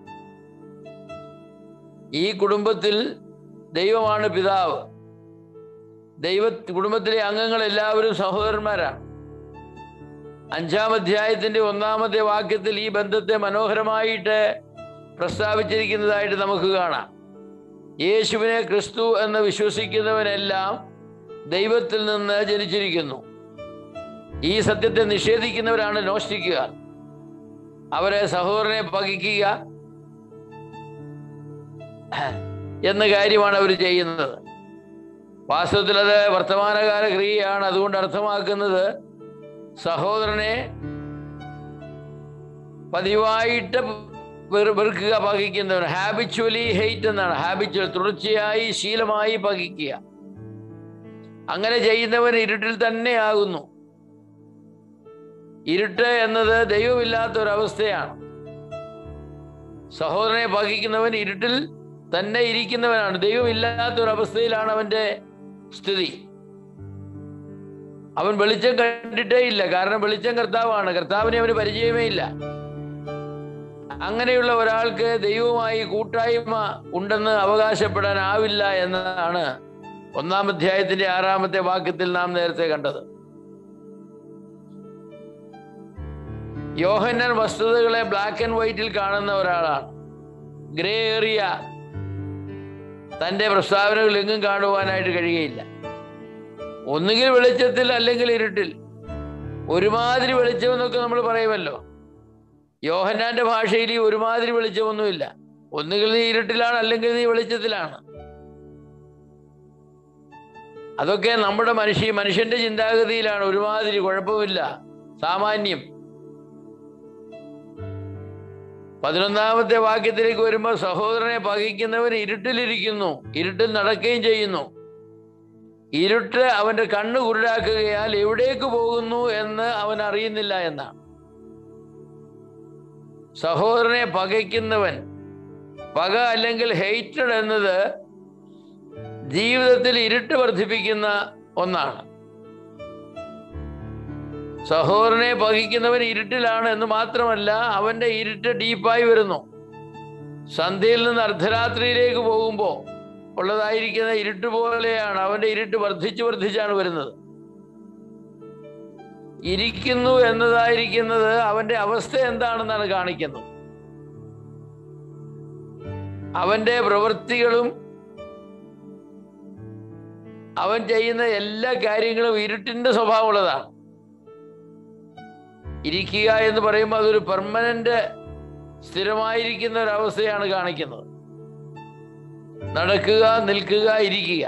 ഈ കുടുംബത്തിൽ ദൈവമാണ് പിതാവ്. ദൈവ കുടുംബത്തിലെ അംഗങ്ങൾ എല്ലാവരും സഹോദരന്മാരാണ്. അഞ്ചാം അധ്യായത്തിന്റെ ഒന്നാമത്തെ വാക്യത്തിൽ ഈ ബന്ധത്തെ മനോഹരമായിട്ട് പ്രസ്താവിച്ചിരിക്കുന്നതായിട്ട് നമുക്ക് കാണാം. യേശുവിനെ ക്രിസ്തു എന്ന് വിശ്വസിക്കുന്നവനെല്ലാം ദൈവത്തിൽ നിന്ന് ജനിച്ചിരിക്കുന്നു. ഈ സത്യത്തെ നിഷേധിക്കുന്നവരാണ് നോസ്റ്റിക്കുകാർ. അവരെ സഹോദരനെ പകയ്ക്കുക എന്ന കാര്യമാണ് അവർ ചെയ്യുന്നത്. വാസ്തവത്തിൽ അത് വർത്തമാനകാല ക്രിയയാണ്. അതുകൊണ്ട് അർത്ഥമാക്കുന്നത് സഹോദരനെ പതിവായിട്ട് വെറുക്കുക, പകയ്ക്കുന്നവൻ. ഹാബിച്വലി ഹെയ്റ്റ് എന്നാണ്. ഹാബിച്വൽ, തുടർച്ചയായി ശീലമായി പകയ്ക്കുക. അങ്ങനെ ചെയ്യുന്നവൻ ഇരുട്ടിൽ തന്നെ ആകുന്നു. ഇരുട്ട് എന്നത് ദൈവമില്ലാത്ത ഒരവസ്ഥയാണ്. സഹോദരനെ പകയ്ക്കുന്നവൻ ഇരുട്ടിൽ തന്നെ ഇരിക്കുന്നവനാണ്. ദൈവമില്ലാത്ത ഒരവസ്ഥയിലാണ് അവൻ്റെ സ്ഥിതി. അവൻ വെളിച്ചം കണ്ടിട്ടേ ഇല്ല. കാരണം വെളിച്ചം കർത്താവാണ്. കർത്താവിനെ അവന് പരിചയമേ ഇല്ല. അങ്ങനെയുള്ള ഒരാൾക്ക് ദൈവവുമായി കൂട്ടായ്മ ഉണ്ടെന്ന് അവകാശപ്പെടാനാവില്ല എന്നതാണ് ഒന്നാം അധ്യായത്തിന്റെ ആറാമത്തെ വാക്യത്തിൽ നാം നേരത്തെ കണ്ടത്. യോഹന്നാൻ വസ്തുതകളെ ബ്ലാക്ക് ആൻഡ് വൈറ്റിൽ കാണുന്ന ഒരാളാണ്. ഗ്രേ ഏറിയ തൻ്റെ പ്രസ്താവനകൾ എങ്ങും കാണുവാനായിട്ട് കഴിയുകയില്ല. ഒന്നുകിൽ വെളിച്ചത്തിൽ അല്ലെങ്കിൽ ഇരുട്ടിൽ. ഒരുമാതിരി വെളിച്ചമെന്നൊക്കെ നമ്മൾ പറയുമല്ലോ. യോഹന്നാന്റെ ഭാഷയിൽ ഈ ഒരുമാതിരി വെളിച്ചമൊന്നുമില്ല. ഒന്നുകിൽ നീ ഇരുട്ടിലാണ് അല്ലെങ്കിൽ നീ വെളിച്ചത്തിലാണ്. അതൊക്കെ നമ്മുടെ മനുഷ്യ മനുഷ്യന്റെ ചിന്താഗതിയിലാണ്. ഒരുമാതിരി, കുഴപ്പമില്ല, സാമാന്യം. പതിനൊന്നാമത്തെ വാക്യത്തിലേക്ക് വരുമ്പോൾ സഹോദരനെ പകയ്ക്കുന്നവൻ ഇരുട്ടിലിരിക്കുന്നു, ഇരുട്ടിൽ നടക്കുകയും ചെയ്യുന്നു. ഇരുട്ട് അവന്റെ കണ്ണ് കുരുടാക്കുകയാൽ എവിടേക്ക് പോകുന്നു എന്ന് അവൻ അറിയുന്നില്ല എന്നാണ്. സഹോദരനെ പകയ്ക്കുന്നവൻ, പക അല്ലെങ്കിൽ ഹെയ്റ്റഡ് എന്നത് ജീവിതത്തിൽ ഇരുട്ട് വർദ്ധിപ്പിക്കുന്ന ഒന്നാണ്. സഹോദരനെ പകയ്ക്കുന്നവൻ ഇരുട്ടിലാണ് എന്ന് മാത്രമല്ല, അവന്റെ ഇരുട്ട് ഡീപ്പായി വരുന്നു. സന്ധ്യയിൽ നിന്ന് അർദ്ധരാത്രിയിലേക്ക് പോകുമ്പോൾ ഉള്ളതായിരിക്കുന്ന ഇരുട്ട് പോലെയാണ്. അവന്റെ ഇരുട്ട് വർദ്ധിച്ചു വർദ്ധിച്ചാണ് വരുന്നത്. ഇരിക്കുന്നു എന്നതായിരിക്കുന്നത് അവന്റെ അവസ്ഥ എന്താണെന്നാണ് കാണിക്കുന്നത്. അവൻ്റെ പ്രവൃത്തികളും അവൻ ചെയ്യുന്ന എല്ലാ കാര്യങ്ങളും ഇരുട്ടിൻ്റെ സ്വഭാവമുള്ളതാണ്. ഇരിക്കുക എന്ന് പറയുമ്പോൾ അതൊരു പെർമനന്റ് സ്ഥിരമായിരിക്കുന്ന ഒരവസ്ഥയാണ് കാണിക്കുന്നത്. നടക്കുക, നിൽക്കുക, ഇരിക്കുക.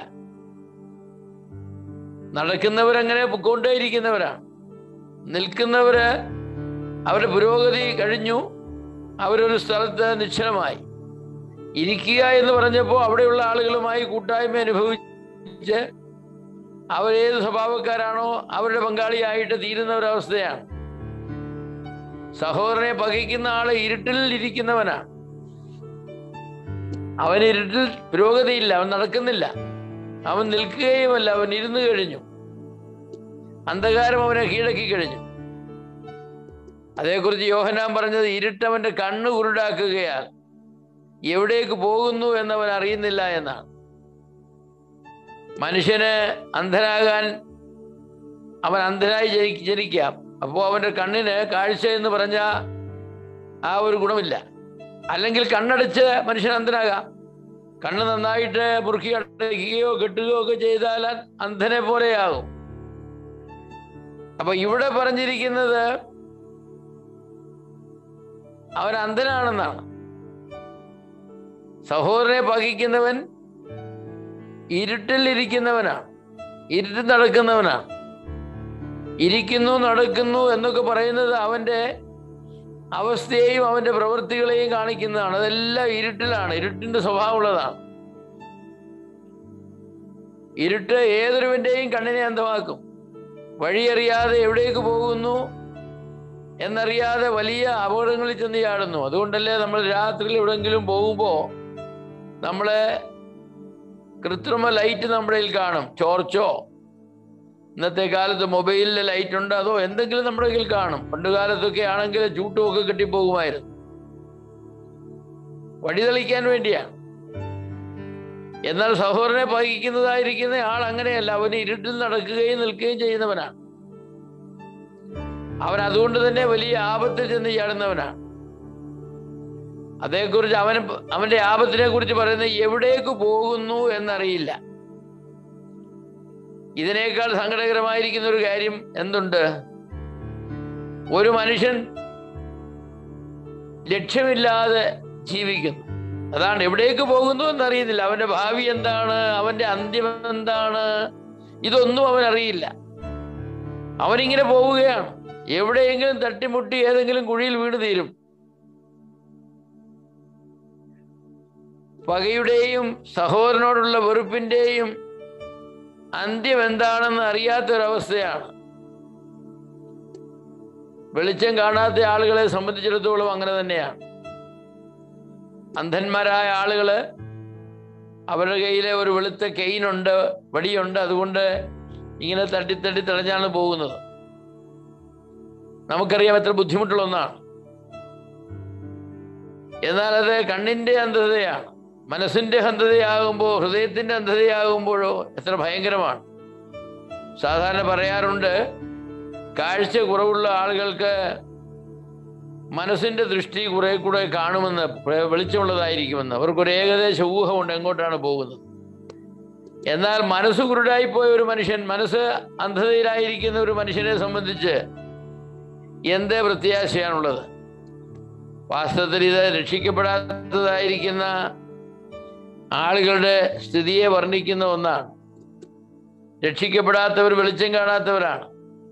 നടക്കുന്നവരങ്ങനെ പൊക്കോണ്ടേയിരിക്കുന്നവരാണ്. നിൽക്കുന്നവര് അവരുടെ പുരോഗതി കഴിഞ്ഞു, അവരൊരു സ്ഥലത്ത് നിശ്ചലമായി. ഇരിക്കുക എന്ന് പറഞ്ഞപ്പോൾ അവിടെയുള്ള ആളുകളുമായി കൂട്ടായ്മ അനുഭവിച്ച് അവരേത് സ്വഭാവക്കാരാണോ അവരുടെ പങ്കാളിയായിട്ട് തീരുന്ന ഒരവസ്ഥയാണ്. സഹോദരനെ പകയ്ക്കുന്ന ആള് ഇരുട്ടിൽ ഇരിക്കുന്നവനാണ്. അവൻ ഇരുട്ടിൽ പുരോഗതിയില്ല, അവൻ നടക്കുന്നില്ല, അവൻ നിൽക്കുകയുമല്ല, അവൻ ഇരുന്നു കഴിഞ്ഞു. അന്ധകാരം അവനെ കീഴടക്കി കഴിഞ്ഞു. അതേക്കുറിച്ച് യോഹന്നാൻ പറഞ്ഞത് ഇരുട്ടവന്റെ കണ്ണ് കുരുടാക്കുകയാൽ എവിടേക്ക് പോകുന്നു എന്നവൻ അറിയുന്നില്ല എന്നാണ്. മനുഷ്യന് അന്ധനാകാൻ അവൻ അന്ധനായി ജനി ജനിക്കാം അപ്പോൾ അവൻ്റെ കണ്ണിന് കാഴ്ച എന്ന് പറഞ്ഞ ആ ഒരു ഗുണമില്ല. അല്ലെങ്കിൽ കണ്ണടച്ച് മനുഷ്യൻ അന്ധനാകാം. കണ്ണ് നന്നായിട്ട് മുറുക്കി അടയ്ക്കുകയോ കെട്ടുകയോ ഒക്കെ ചെയ്താൽ അന്ധനെ പോലെയാകും. അപ്പൊ ഇവിടെ പറഞ്ഞിരിക്കുന്നത് അവൻ അന്ധനാണെന്നാണ്. സഹോദരനെ പകിക്കുന്നവൻ ഇരുട്ടിൽ ഇരിക്കുന്നവനാണ്, ഇരുട്ടിൽ നടക്കുന്നവനാണ്. ഇരിക്കുന്നു, നടക്കുന്നു എന്നൊക്കെ പറയുന്നത് അവൻ്റെ അവസ്ഥയെയും അവൻ്റെ പ്രവൃത്തികളെയും കാണിക്കുന്നതാണ്. അതെല്ലാം ഇരുട്ടിലാണ്, ഇരുട്ടിൻ്റെ സ്വഭാവമുള്ളതാണ്. ഇരുട്ട് ഏതൊരുവൻ്റെയും കണ്ണിനെ അന്ധമാക്കും. വഴിയറിയാതെ എവിടേക്ക് പോകുന്നു എന്നറിയാതെ വലിയ അപകടങ്ങളിൽ ചെന്ന് ചാടുന്നു. അതുകൊണ്ടല്ലേ നമ്മൾ രാത്രിയിൽ എവിടെയെങ്കിലും പോകുമ്പോൾ നമ്മളെ കൃത്രിമ ലൈറ്റ് നമ്മുടെ കയ്യിൽ കാണും. ടോർച്ചോ, ഇന്നത്തെ കാലത്ത് മൊബൈലിലെ ലൈറ്റ് ഉണ്ട്, അതോ എന്തെങ്കിലും നമ്മുടെ കയ്യിൽ കാണും. പണ്ട് കാലത്തൊക്കെ ആണെങ്കിൽ ചൂട്ടുമൊക്കെ കെട്ടിപ്പോകുമായിരുന്നു. വഴി തെളിക്കാൻ വേണ്ടിയാണ്. എന്നാൽ സഹോദരനെ പകിക്കുന്നതായിരിക്കുന്ന ആൾ അങ്ങനെയല്ല. അവന് ഇരുട്ടിൽ നടക്കുകയും നിൽക്കുകയും ചെയ്യുന്നവനാണ്. അവൻ അതുകൊണ്ട് തന്നെ വലിയ ആപത്തിൽ ചെന്ന് ചാടുന്നവനാണ്. അതേക്കുറിച്ച് അവന് അവന്റെ ആപത്തിനെ കുറിച്ച് പറയുന്നത് എവിടേക്ക് പോകുന്നു എന്നറിയില്ല. ഇതിനേക്കാൾ സങ്കടകരമായിരിക്കുന്ന ഒരു കാര്യം എന്തുണ്ട്? ഒരു മനുഷ്യൻ ലക്ഷ്യമില്ലാതെ ജീവിക്കുന്നു. അതാണ്, എവിടേക്ക് പോകുന്നു എന്നറിയുന്നില്ല. അവന്റെ ഭാവി എന്താണ്, അവന്റെ അന്ത്യം എന്താണ്, ഇതൊന്നും അവൻ അറിയില്ല. അവനിങ്ങനെ പോവുകയാണ്. എവിടെയെങ്കിലും തട്ടിമുട്ടി ഏതെങ്കിലും കുഴിയിൽ വീണ് തീരും. പകയുടെയും സഹോദരനോടുള്ള വെറുപ്പിന്റെയും അന്ത്യം എന്താണെന്ന് അറിയാത്തൊരവസ്ഥയാണ്. വെളിച്ചം കാണാത്ത ആളുകളെ സംബന്ധിച്ചിടത്തോളം അങ്ങനെ തന്നെയാണ്. അന്ധന്മാരായ ആളുകള് അവരുടെ കയ്യിലെ ഒരു വെളുത്ത കെയിനുണ്ട്, വടിയുണ്ട്, അതുകൊണ്ട് ഇങ്ങനെ തട്ടി തട്ടി തടഞ്ഞാണ് പോകുന്നത്. നമുക്കറിയാം എത്ര ബുദ്ധിമുട്ടുള്ള ഒന്നാണ്. എന്നാൽ അത് കണ്ണിന്റെ അന്ധതയാണ്. മനസ്സിന്റെ അന്ധതയാകുമ്പോൾ, ഹൃദയത്തിന്റെ അന്ധതയാകുമ്പോഴോ എത്ര ഭയങ്കരമാണ്. സാധാരണ പറയാറുണ്ട്, കാഴ്ച കുറവുള്ള ആളുകൾക്ക് മനസ്സിന്റെ ദൃഷ്ടി കുറെ കൂടെ കാണുമെന്ന്, വെളിച്ചമുള്ളതായിരിക്കുമെന്ന് അവർക്കൊരു ഏകദേശ ഊഹമുണ്ട് എങ്ങോട്ടാണ് പോകുന്നത്. എന്നാൽ മനസ്സ് കുരുടായിപ്പോയ ഒരു മനുഷ്യൻ, മനസ്സ് അന്ധതയിലായിരിക്കുന്ന ഒരു മനുഷ്യനെ സംബന്ധിച്ച് എന്ത് പ്രത്യാശയാണുള്ളത്? വാസ്തവത്തിൽ ഇത് രക്ഷിക്കപ്പെടാത്തതായിരിക്കുന്ന ആളുകളുടെ സ്ഥിതിയെ വർണ്ണിക്കുന്ന ഒന്നാണ്. രക്ഷിക്കപ്പെടാത്തവർ വെളിച്ചം കാണാത്തവരാണ്.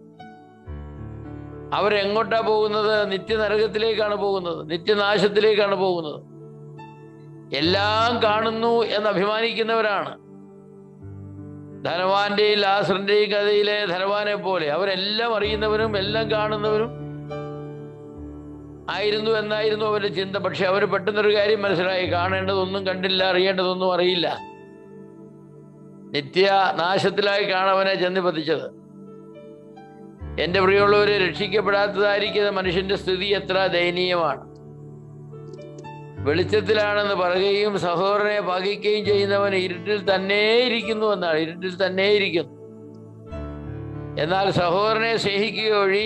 അവരെങ്ങോട്ടാ പോകുന്നത്? നിത്യനരകത്തിലേക്കാണ് പോകുന്നത്, നിത്യനാശത്തിലേക്കാണ് പോകുന്നത്. എല്ലാം കാണുന്നു എന്ന് അഭിമാനിക്കുന്നവരാണ്. ധനവാന്റെയും ലാസറിന്റെയും കഥയിലെ ധനവാനെ പോലെ അവരെല്ലാം അറിയുന്നവരും എല്ലാം കാണുന്നവരും ആയിരുന്നു എന്നായിരുന്നു അവരുടെ ചിന്ത. പക്ഷെ അവർ പെട്ടെന്നൊരു കാര്യം മനസ്സിലായി, കാണേണ്ടതൊന്നും കണ്ടില്ല, അറിയേണ്ടതൊന്നും അറിയില്ല. നിത്യ നാശത്തിലായി കാണവനെ ചെന്ന് പതിച്ചത്. എൻ്റെ പ്രിയമുള്ളവരെ, രക്ഷിക്കപ്പെടാത്തതായിരിക്കുന്ന മനുഷ്യന്റെ സ്ഥിതി എത്ര ദയനീയമാണ്. വെളിച്ചത്തിലാണെന്ന് പറയുകയും സഹോദരനെ പകിക്കുകയും ചെയ്യുന്നവൻ ഇരുട്ടിൽ തന്നെ ഇരിക്കുന്നു എന്നാണ്. ഇരുട്ടിൽ തന്നെ ഇരിക്കുന്നു. എന്നാൽ സഹോദരനെ സ്നേഹിക്കുക വഴി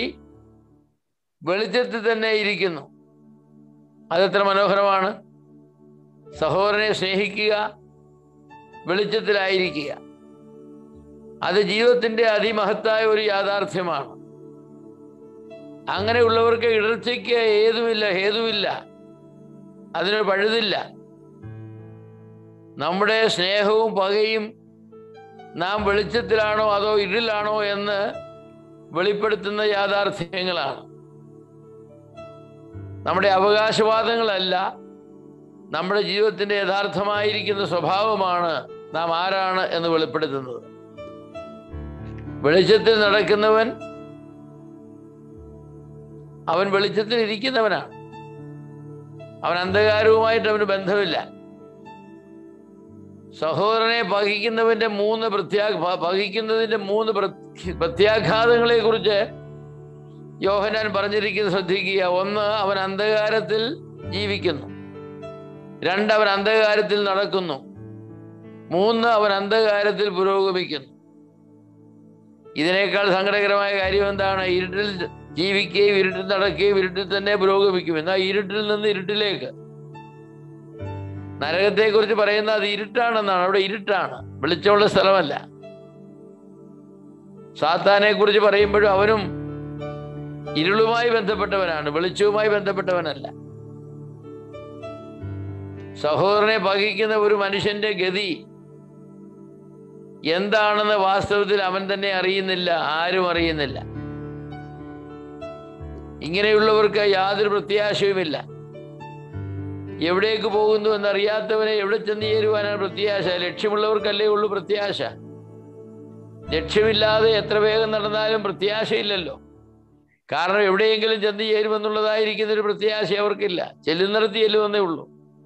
വെളിച്ചത്തിൽ തന്നെ ഇരിക്കുന്നു. അതെത്ര മനോഹരമാണ്. സഹോദരനെ സ്നേഹിക്കുക, വെളിച്ചത്തിലായിരിക്കുക. അത് ജീവിതത്തിൻ്റെ അതിമഹത്തായ ഒരു യാഥാർത്ഥ്യമാണ്. അങ്ങനെയുള്ളവർക്ക് ഇടർച്ചയ്ക്ക് ഏതുമില്ല, ഹേതുവില്ല, അതിനൊരു പഴുതില്ല. നമ്മുടെ സ്നേഹവും പകയും നാം വെളിച്ചത്തിലാണോ അതോ ഇരുളിലാണോ എന്ന് വെളിപ്പെടുത്തുന്ന യാഥാർത്ഥ്യങ്ങളാണ്. നമ്മുടെ അവകാശവാദങ്ങളല്ല, നമ്മുടെ ജീവിതത്തിൻ്റെ യഥാർത്ഥമായിരിക്കുന്ന സ്വഭാവമാണ് നാം ആരാണ് എന്ന് വെളിപ്പെടുത്തുന്നത്. വെളിച്ചത്തിൽ നടക്കുന്നവൻ അവൻ വെളിച്ചത്തിൽ ഇരിക്കുന്നവനാണ്. അവൻ അന്ധകാരവുമായിട്ട് അവന് ബന്ധമില്ല. സഹോദരനെ പകിക്കുന്നവന്റെ മൂന്ന് പ്രത്യാ പകിക്കുന്നതിന്റെ മൂന്ന് പ്രത്യാഘാതങ്ങളെ കുറിച്ച് യോഹന്നാൻ പറഞ്ഞിരിക്കുന്നത് ശ്രദ്ധിക്കുക. ഒന്ന്, അവൻ അന്ധകാരത്തിൽ ജീവിക്കുന്നു. രണ്ട്, അവൻ അന്ധകാരത്തിൽ നടക്കുന്നു. മൂന്ന്, അവൻ അന്ധകാരത്തിൽ പുരോഗമിക്കുന്നു. ഇതിനേക്കാൾ സങ്കടകരമായ കാര്യം എന്താണ്? ഇരുട്ടിൽ ജീവിക്കുകയും ഇരുട്ടിൽ നടക്കുകയും ഇരുട്ടിൽ തന്നെ പുരോഗമിക്കും. എന്നാൽ ഇരുട്ടിൽ നിന്ന് ഇരുട്ടിലേക്ക്. നരകത്തെക്കുറിച്ച് പറയുന്നത് അത് ഇരുട്ടാണെന്നാണ്. അവിടെ ഇരുട്ടാണ്, വെളിച്ചമുള്ള സ്ഥലമല്ല. സാത്താനെ കുറിച്ച് പറയുമ്പോഴും അവനും ഇരുളുമായി ബന്ധപ്പെട്ടവനാണ്, വെളിച്ചവുമായി ബന്ധപ്പെട്ടവനല്ല. സഹോദരനെ പകിക്കുന്ന ഒരു മനുഷ്യന്റെ ഗതി എന്താണെന്ന് വാസ്തവത്തിൽ അവൻ തന്നെ അറിയുന്നില്ല, ആരും അറിയുന്നില്ല. ഇങ്ങനെയുള്ളവർക്ക് യാതൊരു പ്രത്യാശയുമില്ല. എവിടേക്ക് പോകുന്നു എന്നറിയാത്തവനെ എവിടെ ചെന്ന് ചേരുവാനാണ് പ്രത്യാശ? ലക്ഷ്യമുള്ളവർക്കല്ലേ ഉള്ളൂ പ്രത്യാശ. ലക്ഷ്യമില്ലാതെ എത്ര വേഗം നടന്നാലും പ്രത്യാശയില്ലല്ലോ. കാരണം എവിടെയെങ്കിലും ചെന്ന് ചേരുമെന്നുള്ളതായിരിക്കുന്ന ഒരു പ്രത്യാശ അവർക്കില്ല. ചെല്ലുന്നിടത്ത് ചെല്ലുമെന്നേ ഉള്ളൂ.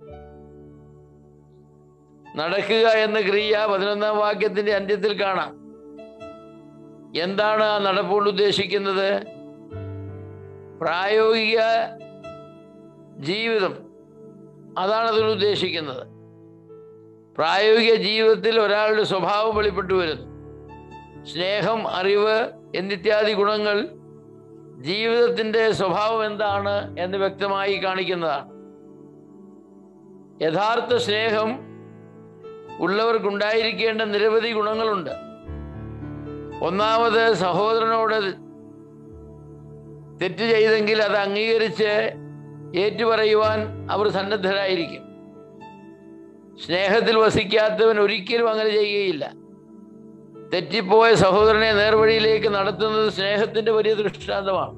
നടക്കുക എന്ന ക്രിയ പതിനൊന്നാം വാക്യത്തിന്റെ അന്ത്യത്തിൽ കാണാം. എന്താണ് ആ നടപ്പുകൊണ്ട് ഉദ്ദേശിക്കുന്നത്? പ്രായോഗിക ജീവിതം, അതാണ് അതിന് ഉദ്ദേശിക്കുന്നത്. പ്രായോഗിക ജീവിതത്തിൽ ഒരാളുടെ സ്വഭാവം വെളിപ്പെട്ടു വരുന്നു. സ്നേഹം, അറിവ് എന്നിത്യാദി ഗുണങ്ങൾ ജീവിതത്തിൻ്റെ സ്വഭാവം എന്താണ് എന്ന് വ്യക്തമായി കാണിക്കുന്നതാണ്. യഥാർത്ഥ സ്നേഹം ഉള്ളവർക്കുണ്ടായിരിക്കേണ്ട നിരവധി ഗുണങ്ങളുണ്ട്. ഒന്നാമത്, സഹോദരനോട് തെറ്റ് ചെയ്തെങ്കിൽ അത് അംഗീകരിച്ച് ഏറ്റുപറയുവാൻ അവർ സന്നദ്ധരായിരിക്കും. സ്നേഹത്തിൽ വസിക്കാത്തവൻ ഒരിക്കലും അങ്ങനെ ചെയ്യുകയില്ല. തെറ്റിപ്പോയ സഹോദരനെ നേർവഴിയിലേക്ക് നടത്തുന്നത് സ്നേഹത്തിന്റെ വലിയ ദൃഷ്ടാന്തമാണ്.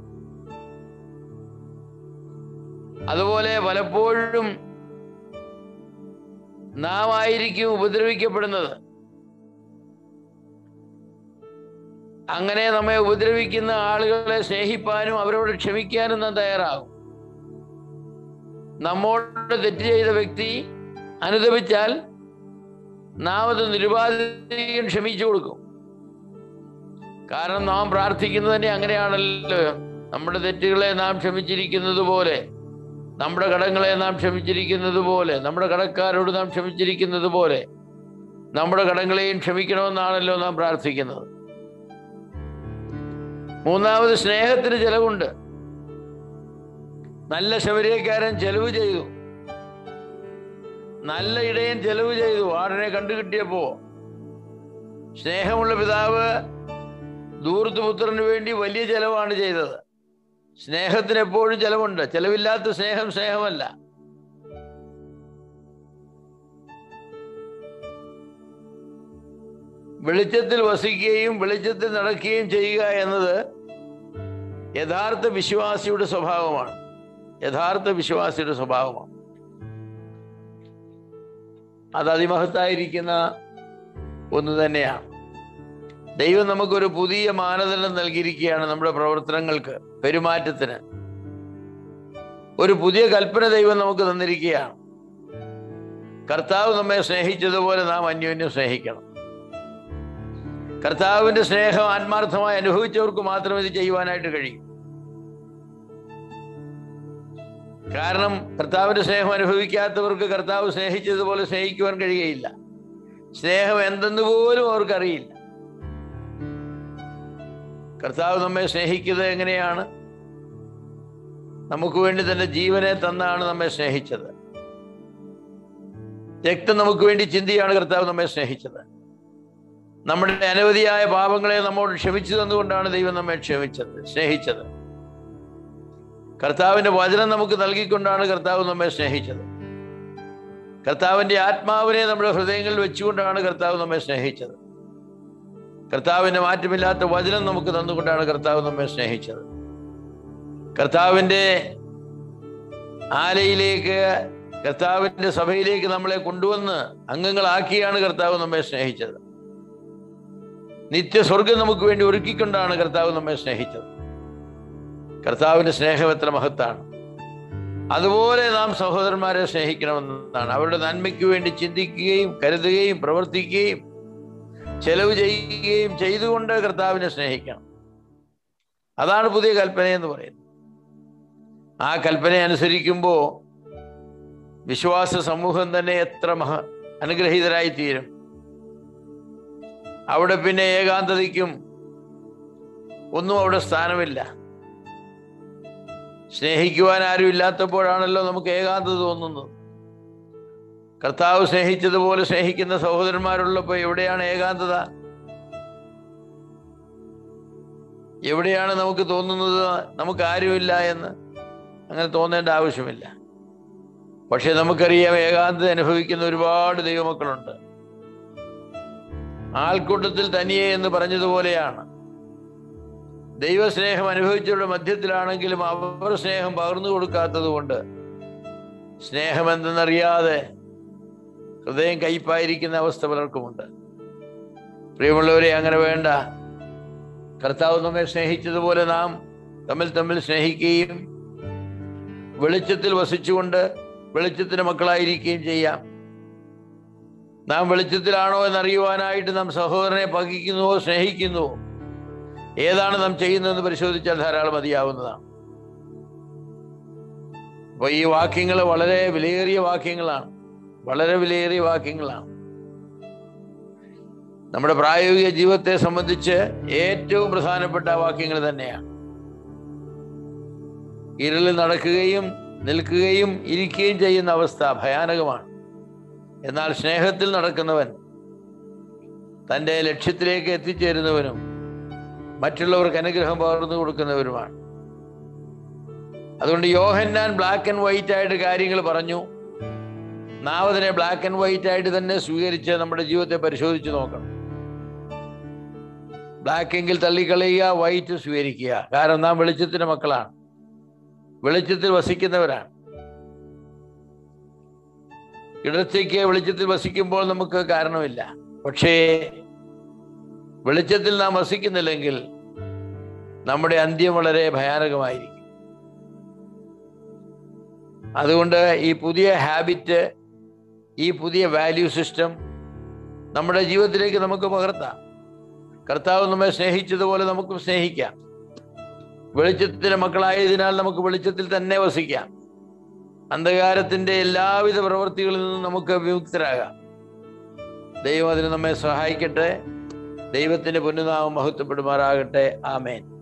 അതുപോലെ പലപ്പോഴും നാം ആയിരിക്കും ഉപദ്രവിക്കപ്പെടുന്നത്. അങ്ങനെ നമ്മെ ഉപദ്രവിക്കുന്ന ആളുകളെ സ്നേഹിപ്പാനും അവരോട് ക്ഷമിക്കാനും നാം തയ്യാറാകും. നമ്മോട് തെറ്റ് ചെയ്ത വ്യക്തി അനുതപിച്ചാൽ നാം അത് നിരുപാധികം ക്ഷമിച്ചു കൊടുക്കും. കാരണം നാം പ്രാർത്ഥിക്കുന്നത് തന്നെ അങ്ങനെയാണല്ലോ. നമ്മുടെ തെറ്റുകളെ നാം ക്ഷമിച്ചിരിക്കുന്നത് പോലെ, നമ്മുടെ കടങ്ങളെ നാം ക്ഷമിച്ചിരിക്കുന്നത് പോലെ, നമ്മുടെ കടക്കാരോട് നാം ക്ഷമിച്ചിരിക്കുന്നത് പോലെ നമ്മുടെ കടങ്ങളെയും ക്ഷമിക്കണമെന്നാണല്ലോ നാം പ്രാർത്ഥിക്കുന്നത്. മൂന്നാമത്, സ്നേഹത്തിന് ചെലവുണ്ട്. നല്ല ശമരിയക്കാരൻ ചെലവ് ചെയ്തു, നല്ല ഇടയൻ ചെലവ് ചെയ്തു ആടിനെ കണ്ടുകിട്ടിയപ്പോ. സ്നേഹമുള്ള പിതാവ് ധൂർത്തുപുത്രന് വേണ്ടി വലിയ ചെലവാണ് ചെയ്തത്. സ്നേഹത്തിന് എപ്പോഴും ചെലവുണ്ട്. ചെലവില്ലാത്ത സ്നേഹം സ്നേഹമല്ല. വെളിച്ചത്തിൽ വസിക്കുകയും വെളിച്ചത്തിൽ നടക്കുകയും ചെയ്യുക എന്നത് യഥാർത്ഥ വിശ്വാസിയുടെ സ്വഭാവമാണ്. യഥാർത്ഥ വിശ്വാസിയുടെ സ്വഭാവമാണ്. അത് അതിമഹത്തായിരിക്കുന്ന ഒന്ന് തന്നെയാണ്. ദൈവം നമുക്കൊരു പുതിയ മാനദണ്ഡം നൽകിയിരിക്കുകയാണ്. നമ്മുടെ പ്രവർത്തനങ്ങൾക്ക്, പെരുമാറ്റത്തിന് ഒരു പുതിയ കൽപ്പന ദൈവം നമുക്ക് തന്നിരിക്കുകയാണ്. കർത്താവ് നമ്മെ സ്നേഹിച്ചതുപോലെ നാം അന്യോന്യം സ്നേഹിക്കണം. കർത്താവിൻ്റെ സ്നേഹം ആത്മാർത്ഥമായി അനുഭവിച്ചവർക്ക് മാത്രമേ ഇത് ചെയ്യുവാനായിട്ട് കഴിയൂ. കാരണം കർത്താവിൻ്റെ സ്നേഹം അനുഭവിക്കാത്തവർക്ക് കർത്താവ് സ്നേഹിച്ചതുപോലെ സ്നേഹിക്കുവാൻ കഴിയുകയില്ല. സ്നേഹം എന്തെന്ന് പോലും അവർക്കറിയില്ല. കർത്താവ് നമ്മെ സ്നേഹിക്കുന്നത് എങ്ങനെയാണ്? നമുക്ക് വേണ്ടി തന്റെ ജീവനെ തന്നാണ് നമ്മെ സ്നേഹിച്ചത്. രക്തം നമുക്ക് വേണ്ടി ചിന്തിയാണ് കർത്താവ് നമ്മെ സ്നേഹിച്ചത്. നമ്മുടെ അനവധിയായ പാപങ്ങളെ നമ്മോട് ക്ഷമിച്ചു തന്നുകൊണ്ടാണ് ദൈവം നമ്മെ ക്ഷമിച്ചത് സ്നേഹിച്ചത്. കർത്താവിൻ്റെ വചനം നമുക്ക് നൽകിക്കൊണ്ടാണ് കർത്താവ് നമ്മെ സ്നേഹിച്ചത്. കർത്താവിൻ്റെ ആത്മാവിനെ നമ്മുടെ ഹൃദയങ്ങളിൽ വെച്ചുകൊണ്ടാണ് കർത്താവ് നമ്മെ സ്നേഹിച്ചത്. കർത്താവിൻ്റെ മാറ്റമില്ലാത്ത വചനം നമുക്ക് തന്നുകൊണ്ടാണ് കർത്താവ് നമ്മെ സ്നേഹിച്ചത്. കർത്താവിൻ്റെ ആലയിലേക്ക്, കർത്താവിൻ്റെ സഭയിലേക്ക് നമ്മളെ കൊണ്ടുവന്ന് അംഗങ്ങളാക്കിയാണ് കർത്താവ് നമ്മെ സ്നേഹിച്ചത്. നിത്യസ്വർഗം നമുക്ക് വേണ്ടി ഒരുക്കിക്കൊണ്ടാണ് കർത്താവ് നമ്മെ സ്നേഹിച്ചത്. കർത്താവിൻ്റെ സ്നേഹം എത്ര മഹത്താണ്! അതുപോലെ നാം സഹോദരന്മാരെ സ്നേഹിക്കണമെന്നാണ്. അവരുടെ നന്മയ്ക്ക് വേണ്ടി ചിന്തിക്കുകയും കരുതുകയും പ്രവർത്തിക്കുകയും ചെലവ് ചെയ്യുകയും ചെയ്തുകൊണ്ട് കർത്താവിനെ സ്നേഹിക്കണം. അതാണ് പുതിയ കൽപ്പന എന്ന് പറയുന്നത്. ആ കൽപ്പന അനുസരിക്കുമ്പോൾ വിശ്വാസ സമൂഹം തന്നെ എത്ര മഹ അനുഗ്രഹീതരായി തീരും. അവിടെ പിന്നെ ഏകാന്തതയ്ക്കും ഒന്നും അവിടെ സ്ഥാനമില്ല. സ്നേഹിക്കുവാൻ ആരും ഇല്ലാത്തപ്പോഴാണല്ലോ നമുക്ക് ഏകാന്തത തോന്നുന്നത്. കർത്താവ് സ്നേഹിച്ചതുപോലെ സ്നേഹിക്കുന്ന സഹോദരന്മാരുള്ളപ്പോൾ എവിടെയാണ് ഏകാന്തത? എവിടെയാണ് നമുക്ക് തോന്നുന്നത് നമുക്ക് ആരുമില്ല എന്ന്? അങ്ങനെ തോന്നേണ്ട ആവശ്യമില്ല. പക്ഷെ നമുക്കറിയാം, ഏകാന്തത അനുഭവിക്കുന്ന ഒരുപാട് ദൈവമക്കളുണ്ട്. ആൾക്കൂട്ടത്തിൽ തനിയെ എന്ന് പറഞ്ഞതുപോലെയാണ്. ദൈവസ്നേഹം അനുഭവിച്ചവരുടെ മധ്യത്തിലാണെങ്കിലും അവർ സ്നേഹം പകർന്നു കൊടുക്കാത്തത് കൊണ്ട് സ്നേഹം എന്തെന്നറിയാതെ ഹൃദയം കയ്പായിരിക്കുന്ന അവസ്ഥ പലർക്കുമുണ്ട്. പ്രിയമുള്ളവരെ, അങ്ങനെ വേണ്ട. കർത്താവ് നമ്മെ സ്നേഹിച്ചതുപോലെ നാം തമ്മിൽ തമ്മിൽ സ്നേഹിക്കുകയും വെളിച്ചത്തിൽ വസിച്ചുകൊണ്ട് വെളിച്ചത്തിൻ്റെ മക്കളായിരിക്കുകയും ചെയ്യാം. നാം വെളിച്ചത്തിലാണോ എന്നറിയുവാനായിട്ട് നാം സഹോദരനെ പകിക്കുന്നുവോ സ്നേഹിക്കുന്നുവോ, ഏതാണ് നാം ചെയ്യുന്നതെന്ന് പരിശോധിച്ചാൽ ധാരാളം മതിയാവുന്നതാണ്. അപ്പോൾ ഈ വാക്യങ്ങൾ വളരെ വിലയേറിയ വാക്യങ്ങളാണ്, വളരെ വിലയേറിയ വാക്യങ്ങളാണ്. നമ്മുടെ പ്രായോഗിക ജീവിതത്തെ സംബന്ധിച്ച് ഏറ്റവും പ്രധാനപ്പെട്ട വാക്യങ്ങൾ തന്നെയാണ്. ഇരുളിൽ നടക്കുകയും നിൽക്കുകയും ഇരിക്കുകയും ചെയ്യുന്ന അവസ്ഥ ഭയാനകമാണ്. എന്നാൽ സ്നേഹത്തിൽ നടക്കുന്നവൻ തൻ്റെ ലക്ഷ്യത്തിലേക്ക് എത്തിച്ചേരുന്നവനും മറ്റുള്ളവർക്ക് അനുഗ്രഹം പകർന്നു കൊടുക്കുന്നവരുമാണ്. അതുകൊണ്ട് യോഹന്നാൻ ബ്ലാക്ക് ആൻഡ് വൈറ്റ് ആയിട്ട് കാര്യങ്ങൾ പറഞ്ഞു. നാം അതിനെ ബ്ലാക്ക് ആൻഡ് വൈറ്റ് ആയിട്ട് തന്നെ സ്വീകരിച്ച് നമ്മുടെ ജീവിതത്തെ പരിശോധിച്ച് നോക്കണം. ബ്ലാക്ക് എങ്കിൽ തള്ളിക്കളയുക, വൈറ്റ് സ്വീകരിക്കുക. കാരണം നാം വെളിച്ചത്തിൻ്റെ മക്കളാണ്, വെളിച്ചത്തിൽ വസിക്കുന്നവരാണ്. ഇടത്തേക്ക് വെളിച്ചത്തിൽ വസിക്കുമ്പോൾ നമുക്ക് കാരണമില്ല. പക്ഷേ വെളിച്ചത്തിൽ നാം വസിക്കുന്നില്ലെങ്കിൽ നമ്മുടെ അന്ത്യം വളരെ ഭയാനകമായിരിക്കും. അതുകൊണ്ട് ഈ പുതിയ ഹാബിറ്റ്, ഈ പുതിയ വാല്യൂ സിസ്റ്റം നമ്മുടെ ജീവിതത്തിലേക്ക് നമുക്ക് പകർത്താം. കർത്താവ് നമ്മെ സ്നേഹിച്ചതുപോലെ നമുക്കും സ്നേഹിക്കാം. വെളിച്ചത്തിൻ്റെ മക്കളായതിനാൽ നമുക്ക് വെളിച്ചത്തിൽ തന്നെ വസിക്കാം. അന്ധകാരത്തിൻ്റെ എല്ലാവിധ പ്രവൃത്തികളിൽ നിന്നും നമുക്ക് വിമുക്തരാകാം. ദൈവം അതിന് നമ്മെ സഹായിക്കട്ടെ. ദൈവത്തിൻ്റെ പൊന്നുനാമം മഹത്വപ്പെടുമാറാകട്ടെ. ആമേൻ.